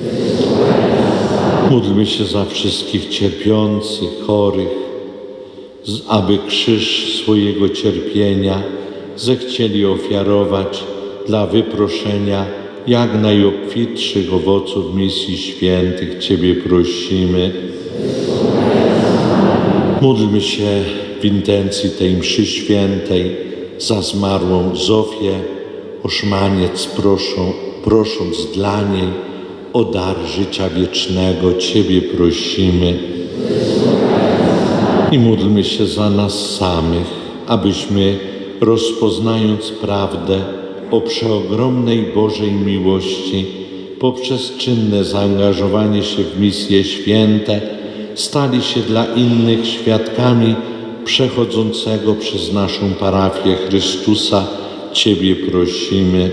Módlmy się za wszystkich cierpiących, chorych, aby krzyż swojego cierpienia zechcieli ofiarować dla wyproszenia jak najobfitszych owoców misji świętych. Ciebie prosimy. Módlmy się w intencji tej mszy świętej za zmarłą Zofię Oszmaniec, proszą, prosząc dla niej o dar życia wiecznego. Ciebie prosimy. I módlmy się za nas samych, abyśmy, rozpoznając prawdę o przeogromnej Bożej miłości, poprzez czynne zaangażowanie się w misje święte, stali się dla innych świadkami przechodzącego przez naszą parafię Chrystusa. Ciebie prosimy.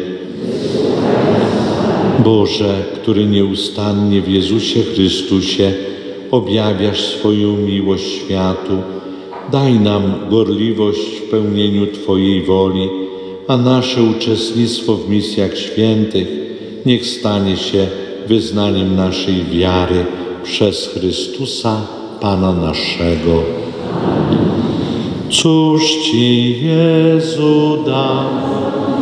Boże, który nieustannie w Jezusie Chrystusie objawiasz swoją miłość światu, daj nam gorliwość w pełnieniu Twojej woli, a nasze uczestnictwo w misjach świętych niech stanie się wyznaniem naszej wiary przez Chrystusa, Pana naszego. Cóż Ci, Jezu, dam?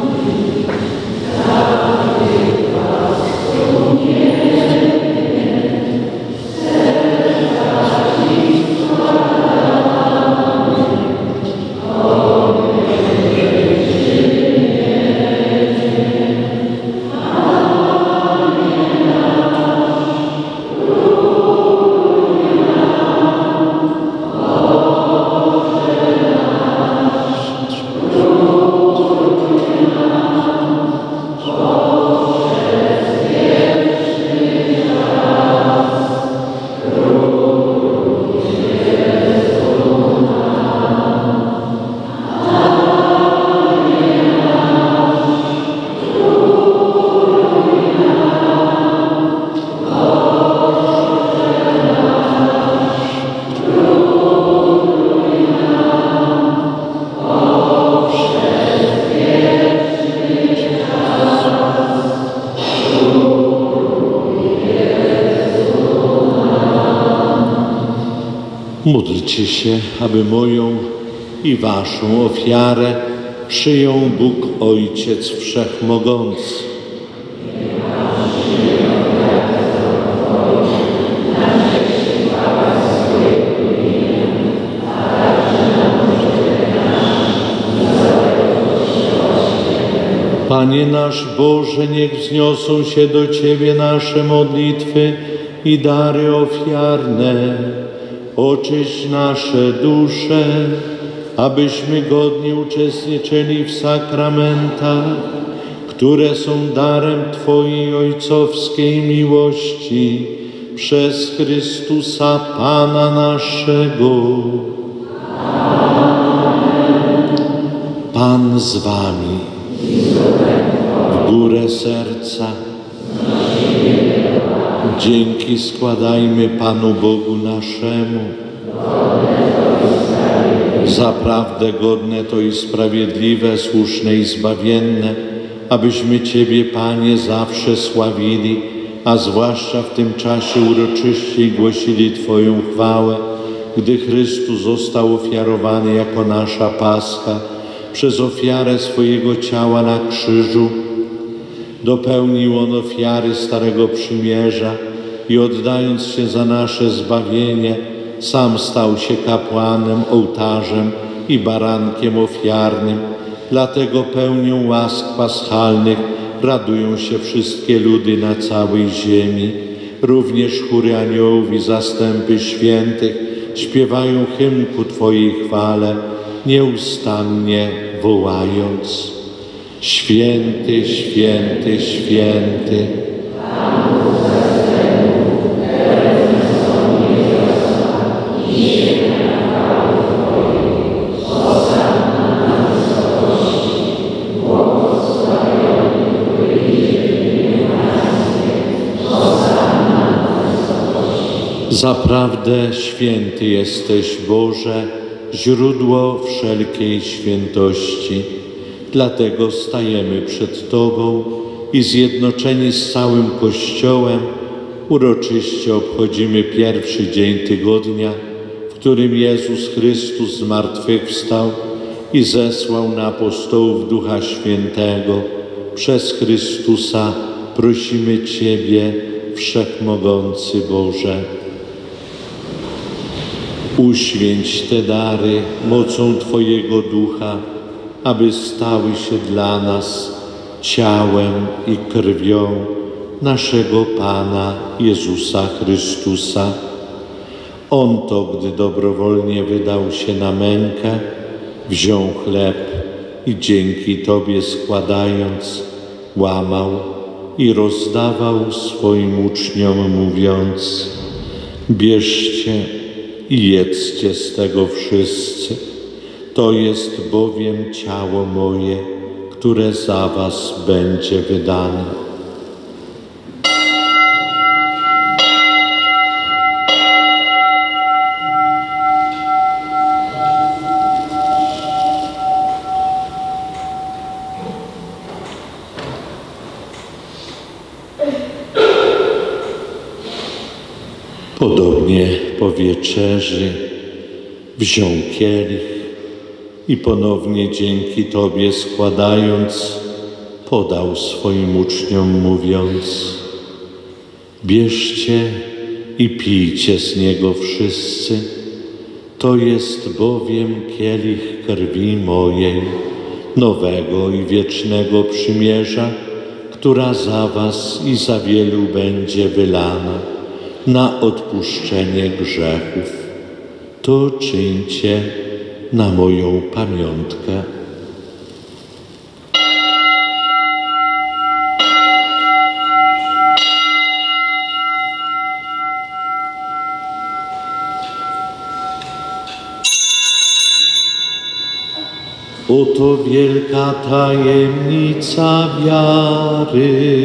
Módlcie się, aby moją i waszą ofiarę przyjął Bóg Ojciec Wszechmogący. Panie nasz Boże, niech wzniosą się do Ciebie nasze modlitwy i dary ofiarne. Oczyść nasze dusze, abyśmy godnie uczestniczyli w sakramentach, które są darem Twojej ojcowskiej miłości przez Chrystusa Pana naszego. Pan z Wami. W górę serca. Dzięki składajmy Panu Bogu naszemu. Zaprawdę godne to i sprawiedliwe, słuszne i zbawienne, abyśmy Ciebie, Panie, zawsze sławili, a zwłaszcza w tym czasie uroczyście głosili Twoją chwałę, gdy Chrystus został ofiarowany jako nasza Pascha, przez ofiarę swojego ciała na krzyżu. Dopełnił on ofiary Starego Przymierza i oddając się za nasze zbawienie, sam stał się kapłanem, ołtarzem i barankiem ofiarnym. Dlatego pełnią łask paschalnych radują się wszystkie ludy na całej ziemi. Również chóry aniołów i zastępy świętych śpiewają hymn ku Twojej chwale, nieustannie wołając: Święty, święty, święty. Zaprawdę święty jesteś, Boże, źródło wszelkiej świętości. Dlatego stajemy przed Tobą i zjednoczeni z całym Kościołem uroczyście obchodzimy pierwszy dzień tygodnia, w którym Jezus Chrystus zmartwychwstał i zesłał na apostołów Ducha Świętego. Przez Chrystusa prosimy Ciebie, Wszechmogący Boże. Uświęć te dary mocą Twojego Ducha, aby stały się dla nas ciałem i krwią naszego Pana Jezusa Chrystusa. On to, gdy dobrowolnie wydał się na mękę, wziął chleb i dzięki Tobie składając, łamał i rozdawał swoim uczniom, mówiąc: bierzcie i jedzcie z tego wszyscy. To jest bowiem ciało moje, które za was będzie wydane. Podobnie po wieczerzy wziął kielich i ponownie dzięki Tobie składając, podał swoim uczniom, mówiąc: bierzcie i pijcie z niego wszyscy, to jest bowiem kielich krwi mojej, nowego i wiecznego przymierza, która za was i za wielu będzie wylana na odpuszczenie grzechów. To czyńcie na moją pamiątkę. Oto wielka tajemnica wiary.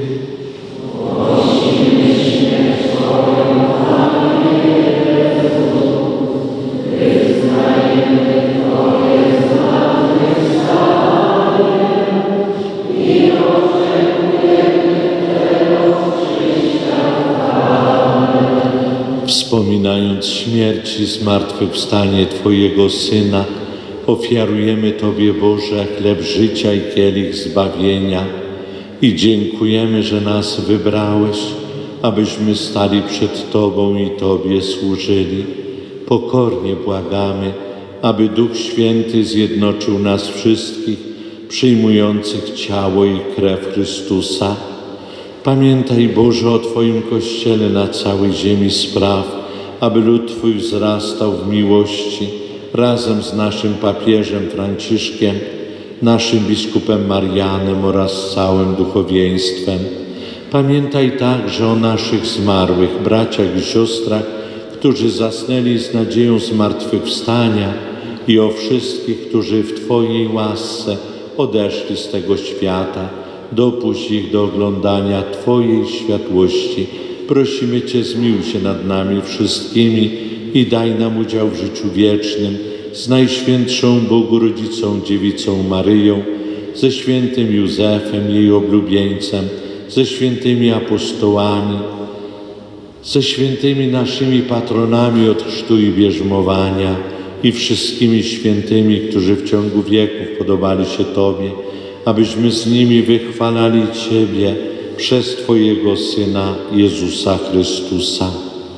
Wspominając śmierć i zmartwychwstanie Twojego Syna, ofiarujemy Tobie, Boże, chleb życia i kielich zbawienia i dziękujemy, że nas wybrałeś, abyśmy stali przed Tobą i Tobie służyli. Pokornie błagamy, aby Duch Święty zjednoczył nas wszystkich, przyjmujących ciało i krew Chrystusa. Pamiętaj, Boże, o Twoim Kościele na całej ziemi spraw, aby lud Twój wzrastał w miłości razem z naszym papieżem Franciszkiem, naszym biskupem Marianem oraz całym duchowieństwem. Pamiętaj także o naszych zmarłych braciach i siostrach, którzy zasnęli z nadzieją zmartwychwstania i o wszystkich, którzy w Twojej łasce odeszli z tego świata. Dopuść ich do oglądania Twojej światłości. Prosimy Cię, zmiłuj się nad nami wszystkimi i daj nam udział w życiu wiecznym z Najświętszą Bogu Rodzicą Dziewicą Maryją, ze świętym Józefem, jej oblubieńcem, ze świętymi apostołami, ze świętymi naszymi patronami od chrztu i bierzmowania i wszystkimi świętymi, którzy w ciągu wieków podobali się Tobie, abyśmy z nimi wychwalali Ciebie przez Twojego Syna Jezusa Chrystusa.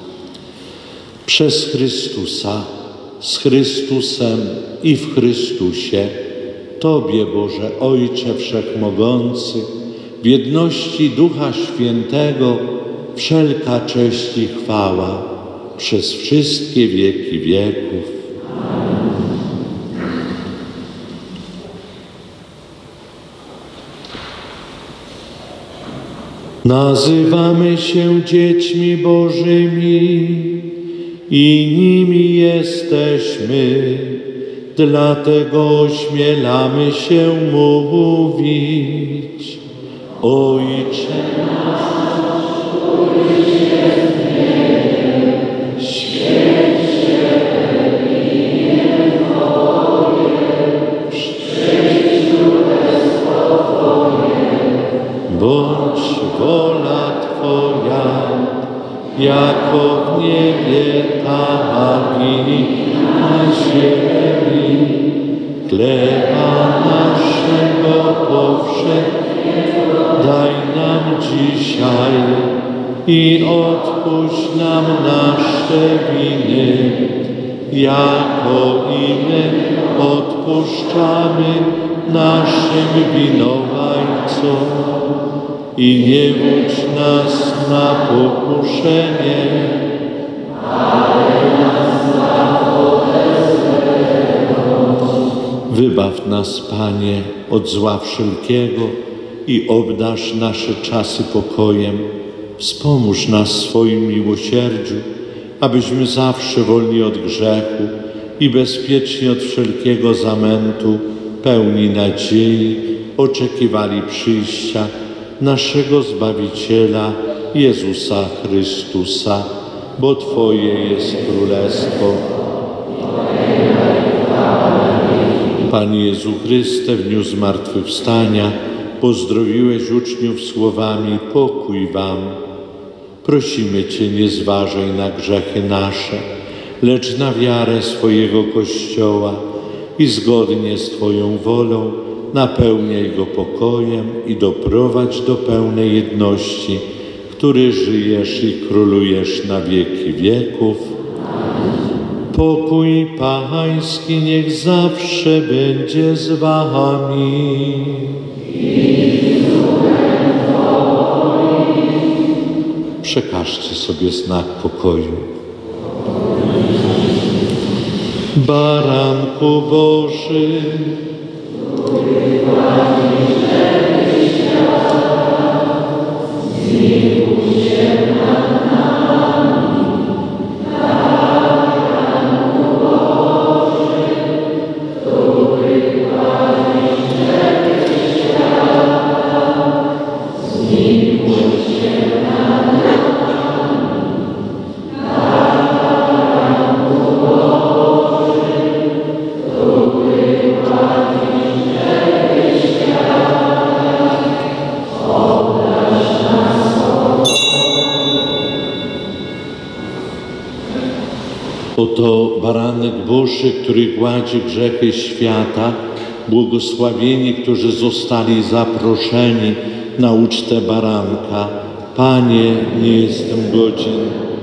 Przez Chrystusa, z Chrystusem i w Chrystusie, Tobie, Boże Ojcze Wszechmogący, w jedności Ducha Świętego, wszelka cześć i chwała przez wszystkie wieki wieków. Nazywamy się dziećmi Bożymi i nimi jesteśmy, dlatego ośmielamy się mówić: Ojcze nasz, święć się imię Twoje, przyjdź królestwo Twoje, bądź wola Twoja, jako w niebie, tak i na ziemi. Chleba naszego powszedniego daj nam dzisiaj i odpuść nam nasze winy, jako i my odpuszczamy naszym winowajcom. I nie wódź nas na pokuszenie, ale nas zbaw Wybaw nas, Panie, od zła wszelkiego i obdarz nasze czasy pokojem. Wspomóż nas w swoim miłosierdziu, abyśmy zawsze wolni od grzechu i bezpieczni od wszelkiego zamętu, pełni nadziei, oczekiwali przyjścia naszego Zbawiciela, Jezusa Chrystusa, bo Twoje jest Królestwo. Panie Jezu Chryste, w dniu zmartwychwstania pozdrowiłeś uczniów słowami: pokój wam. Prosimy Cię, nie zważaj na grzechy nasze, lecz na wiarę swojego Kościoła i zgodnie z Twoją wolą napełniaj go pokojem i doprowadź do pełnej jedności, który żyjesz i królujesz na wieki wieków. Pokój Pański niech zawsze będzie z wami. Przekażcie sobie znak pokoju. Baranku Boży, oto baranek Boży, który gładzi grzechy świata. Błogosławieni, którzy zostali zaproszeni na ucztę baranka. Panie, nie jestem godzien,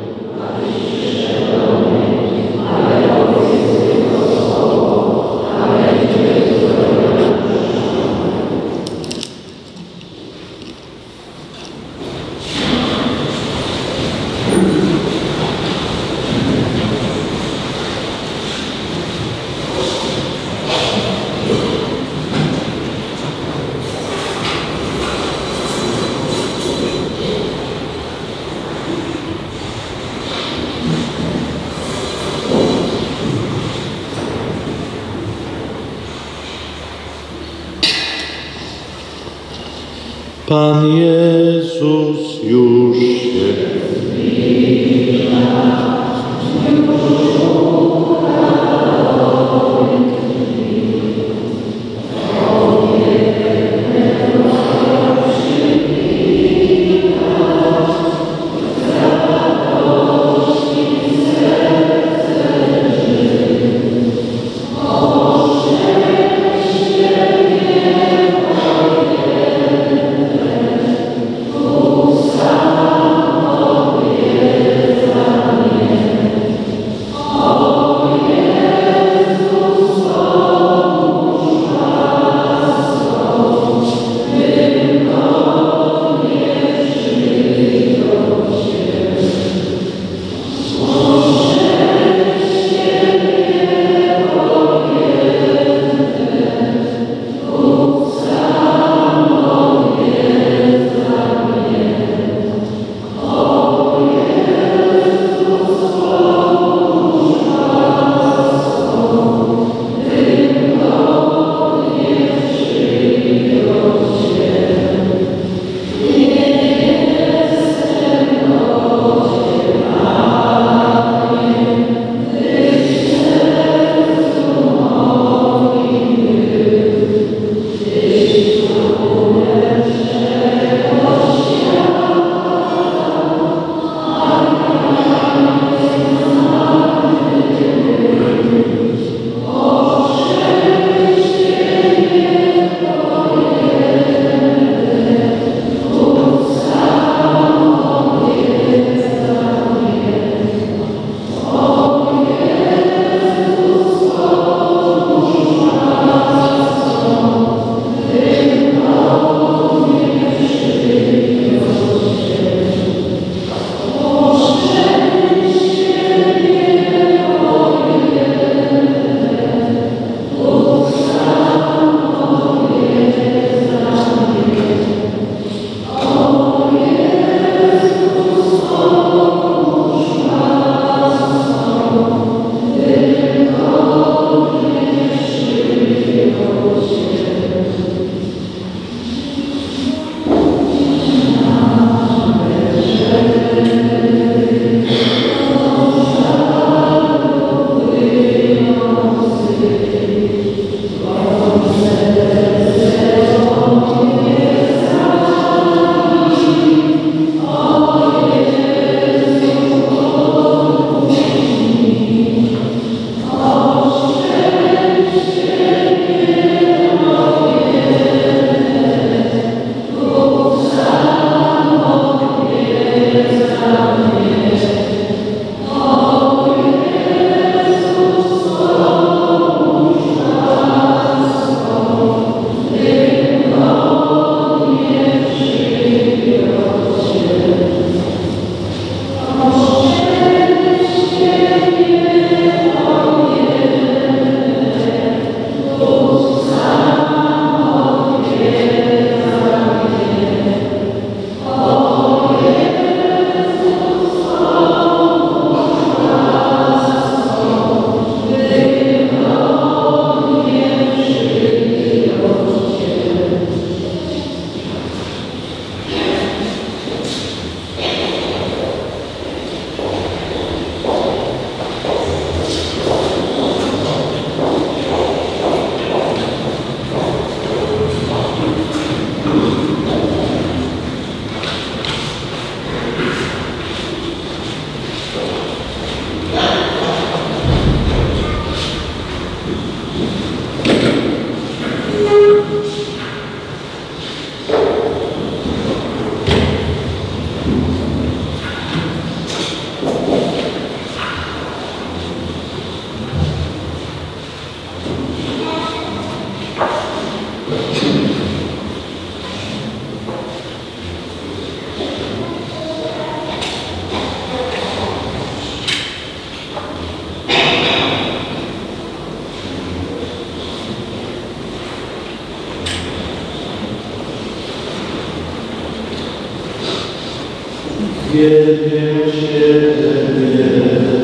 Pan Jezus już się Wielbię Ciebie.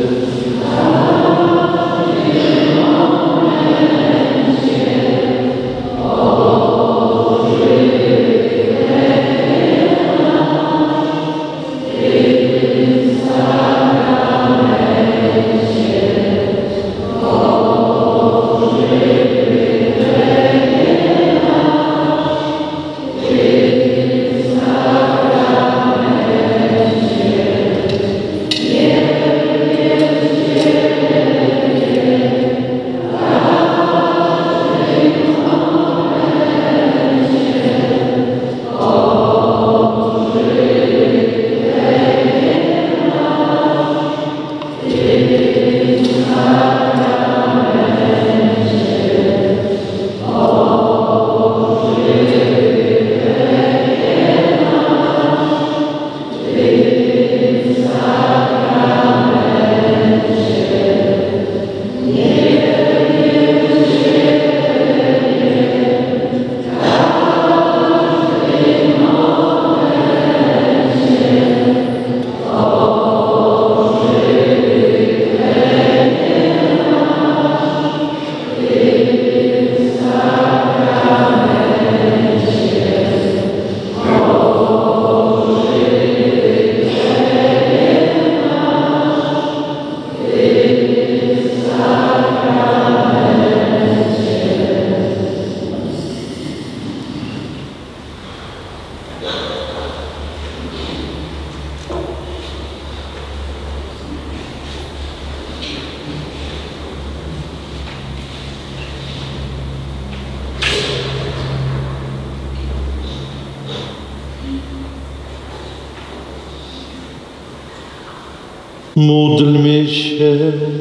Módlmy się.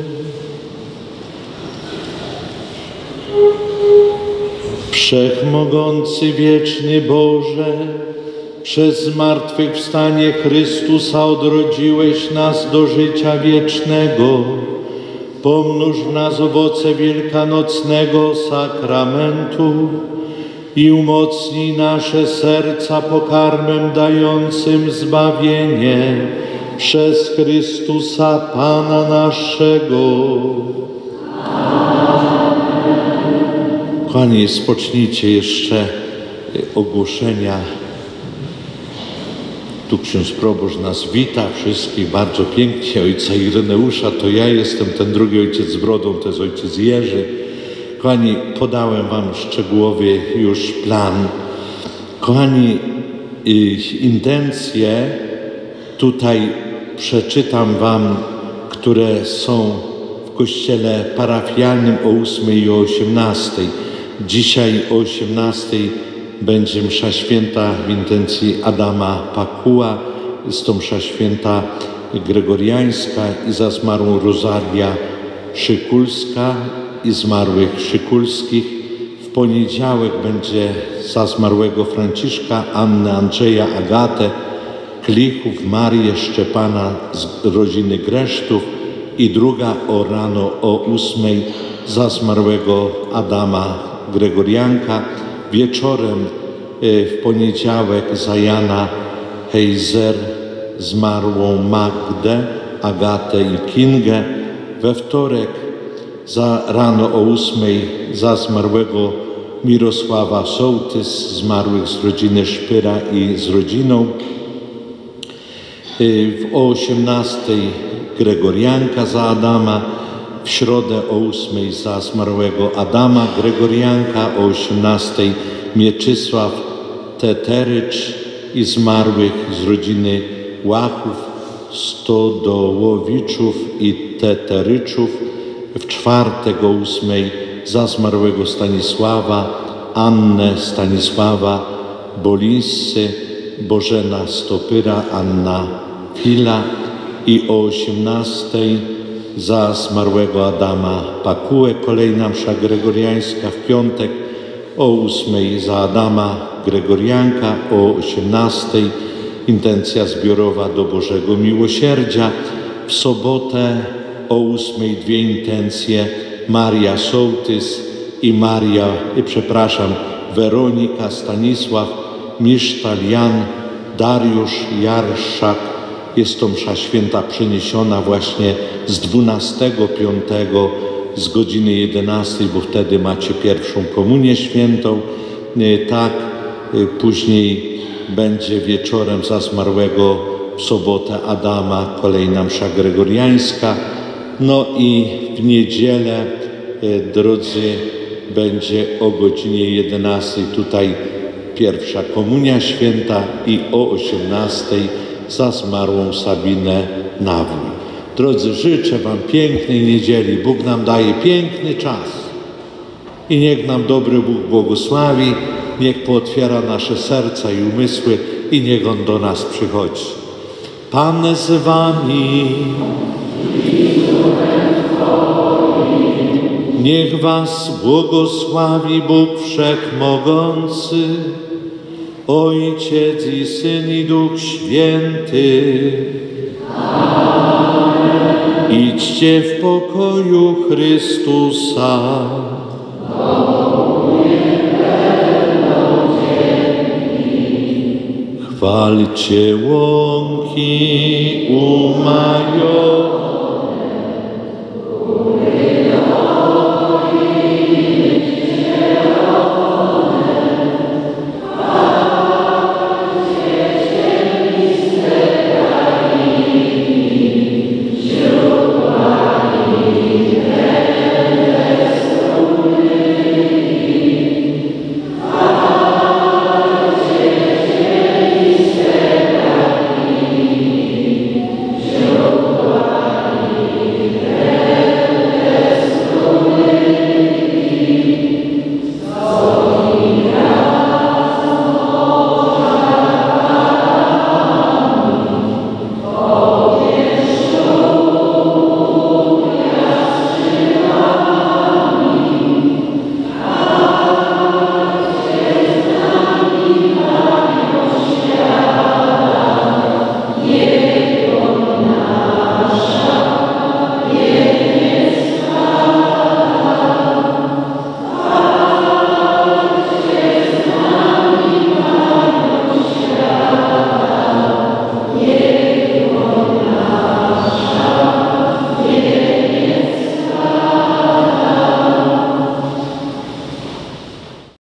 Wszechmogący, wieczny Boże, przez zmartwychwstanie Chrystusa odrodziłeś nas do życia wiecznego. Pomnóż w nas owoce wielkanocnego sakramentu i umocnij nasze serca pokarmem dającym zbawienie przez Chrystusa Pana naszego. Kochani, spocznijcie jeszcze ogłoszenia. Tu ksiądz proboszcz nas wita wszystkich bardzo pięknie. Ojca Ireneusza to ja jestem, ten drugi ojciec z brodą to jest ojciec Jerzy. Kochani, podałem wam szczegółowy już plan. Kochani, intencje tutaj przeczytam wam, które są w kościele parafialnym o ósmej i o osiemnastej. Dzisiaj o osiemnastej będzie msza święta w intencji Adama Pakuła. Jest to msza święta gregoriańska i za zmarłą Rosalia Szykulska i zmarłych Szykulskich. W poniedziałek będzie za zmarłego Franciszka, Annę, Andrzeja, Agatę, Klichów, Marię, Szczepana z rodziny Gresztów i druga o rano o ósmej za zmarłego Adama Gregorianka. Wieczorem w poniedziałek za Jana Heiser, zmarłą Magdę, Agatę i Kingę. We wtorek za rano o ósmej za zmarłego Mirosława Sołtys, zmarłych z rodziny Szpyra i z rodziną. O osiemnastej Gregorianka za Adama, w środę o ósmej za zmarłego Adama Gregorianka, o osiemnastej Mieczysław Teterycz i zmarłych z rodziny Łachów, Stodołowiczów i Teteryczów. W czwartek o ósmej za zmarłego Stanisława, Annę Stanisława Bolinsy, Bożena Stopyra, Anna Fila i o osiemnastej za zmarłego Adama Pakułę. Kolejna msza gregoriańska w piątek o ósmej za Adama Gregorianka, o osiemnastej intencja zbiorowa do Bożego Miłosierdzia. W sobotę o ósmej dwie intencje Maria Sołtys i Maria, i przepraszam, Weronika Stanisław Misztal Jan, Dariusz Jarszak, Jest to msza święta przeniesiona właśnie z dwunastego piątego z godziny jedenastej, bo wtedy macie pierwszą komunię świętą. Tak, później będzie wieczorem za zmarłego w sobotę Adama kolejna msza gregoriańska. No i w niedzielę, drodzy, będzie o godzinie jedenastej tutaj pierwsza komunia święta i o osiemnastej za zmarłą Sabinę Nawój. Drodzy, życzę Wam pięknej niedzieli. Bóg nam daje piękny czas i niech nam dobry Bóg błogosławi, niech pootwiera nasze serca i umysły i niech On do nas przychodzi. Pan z Wami. Niech Was błogosławi Bóg Wszechmogący, Ojciec i Syn i Duch Święty. Amen. Idźcie w pokoju Chrystusa. Chwalcie łąki umajone.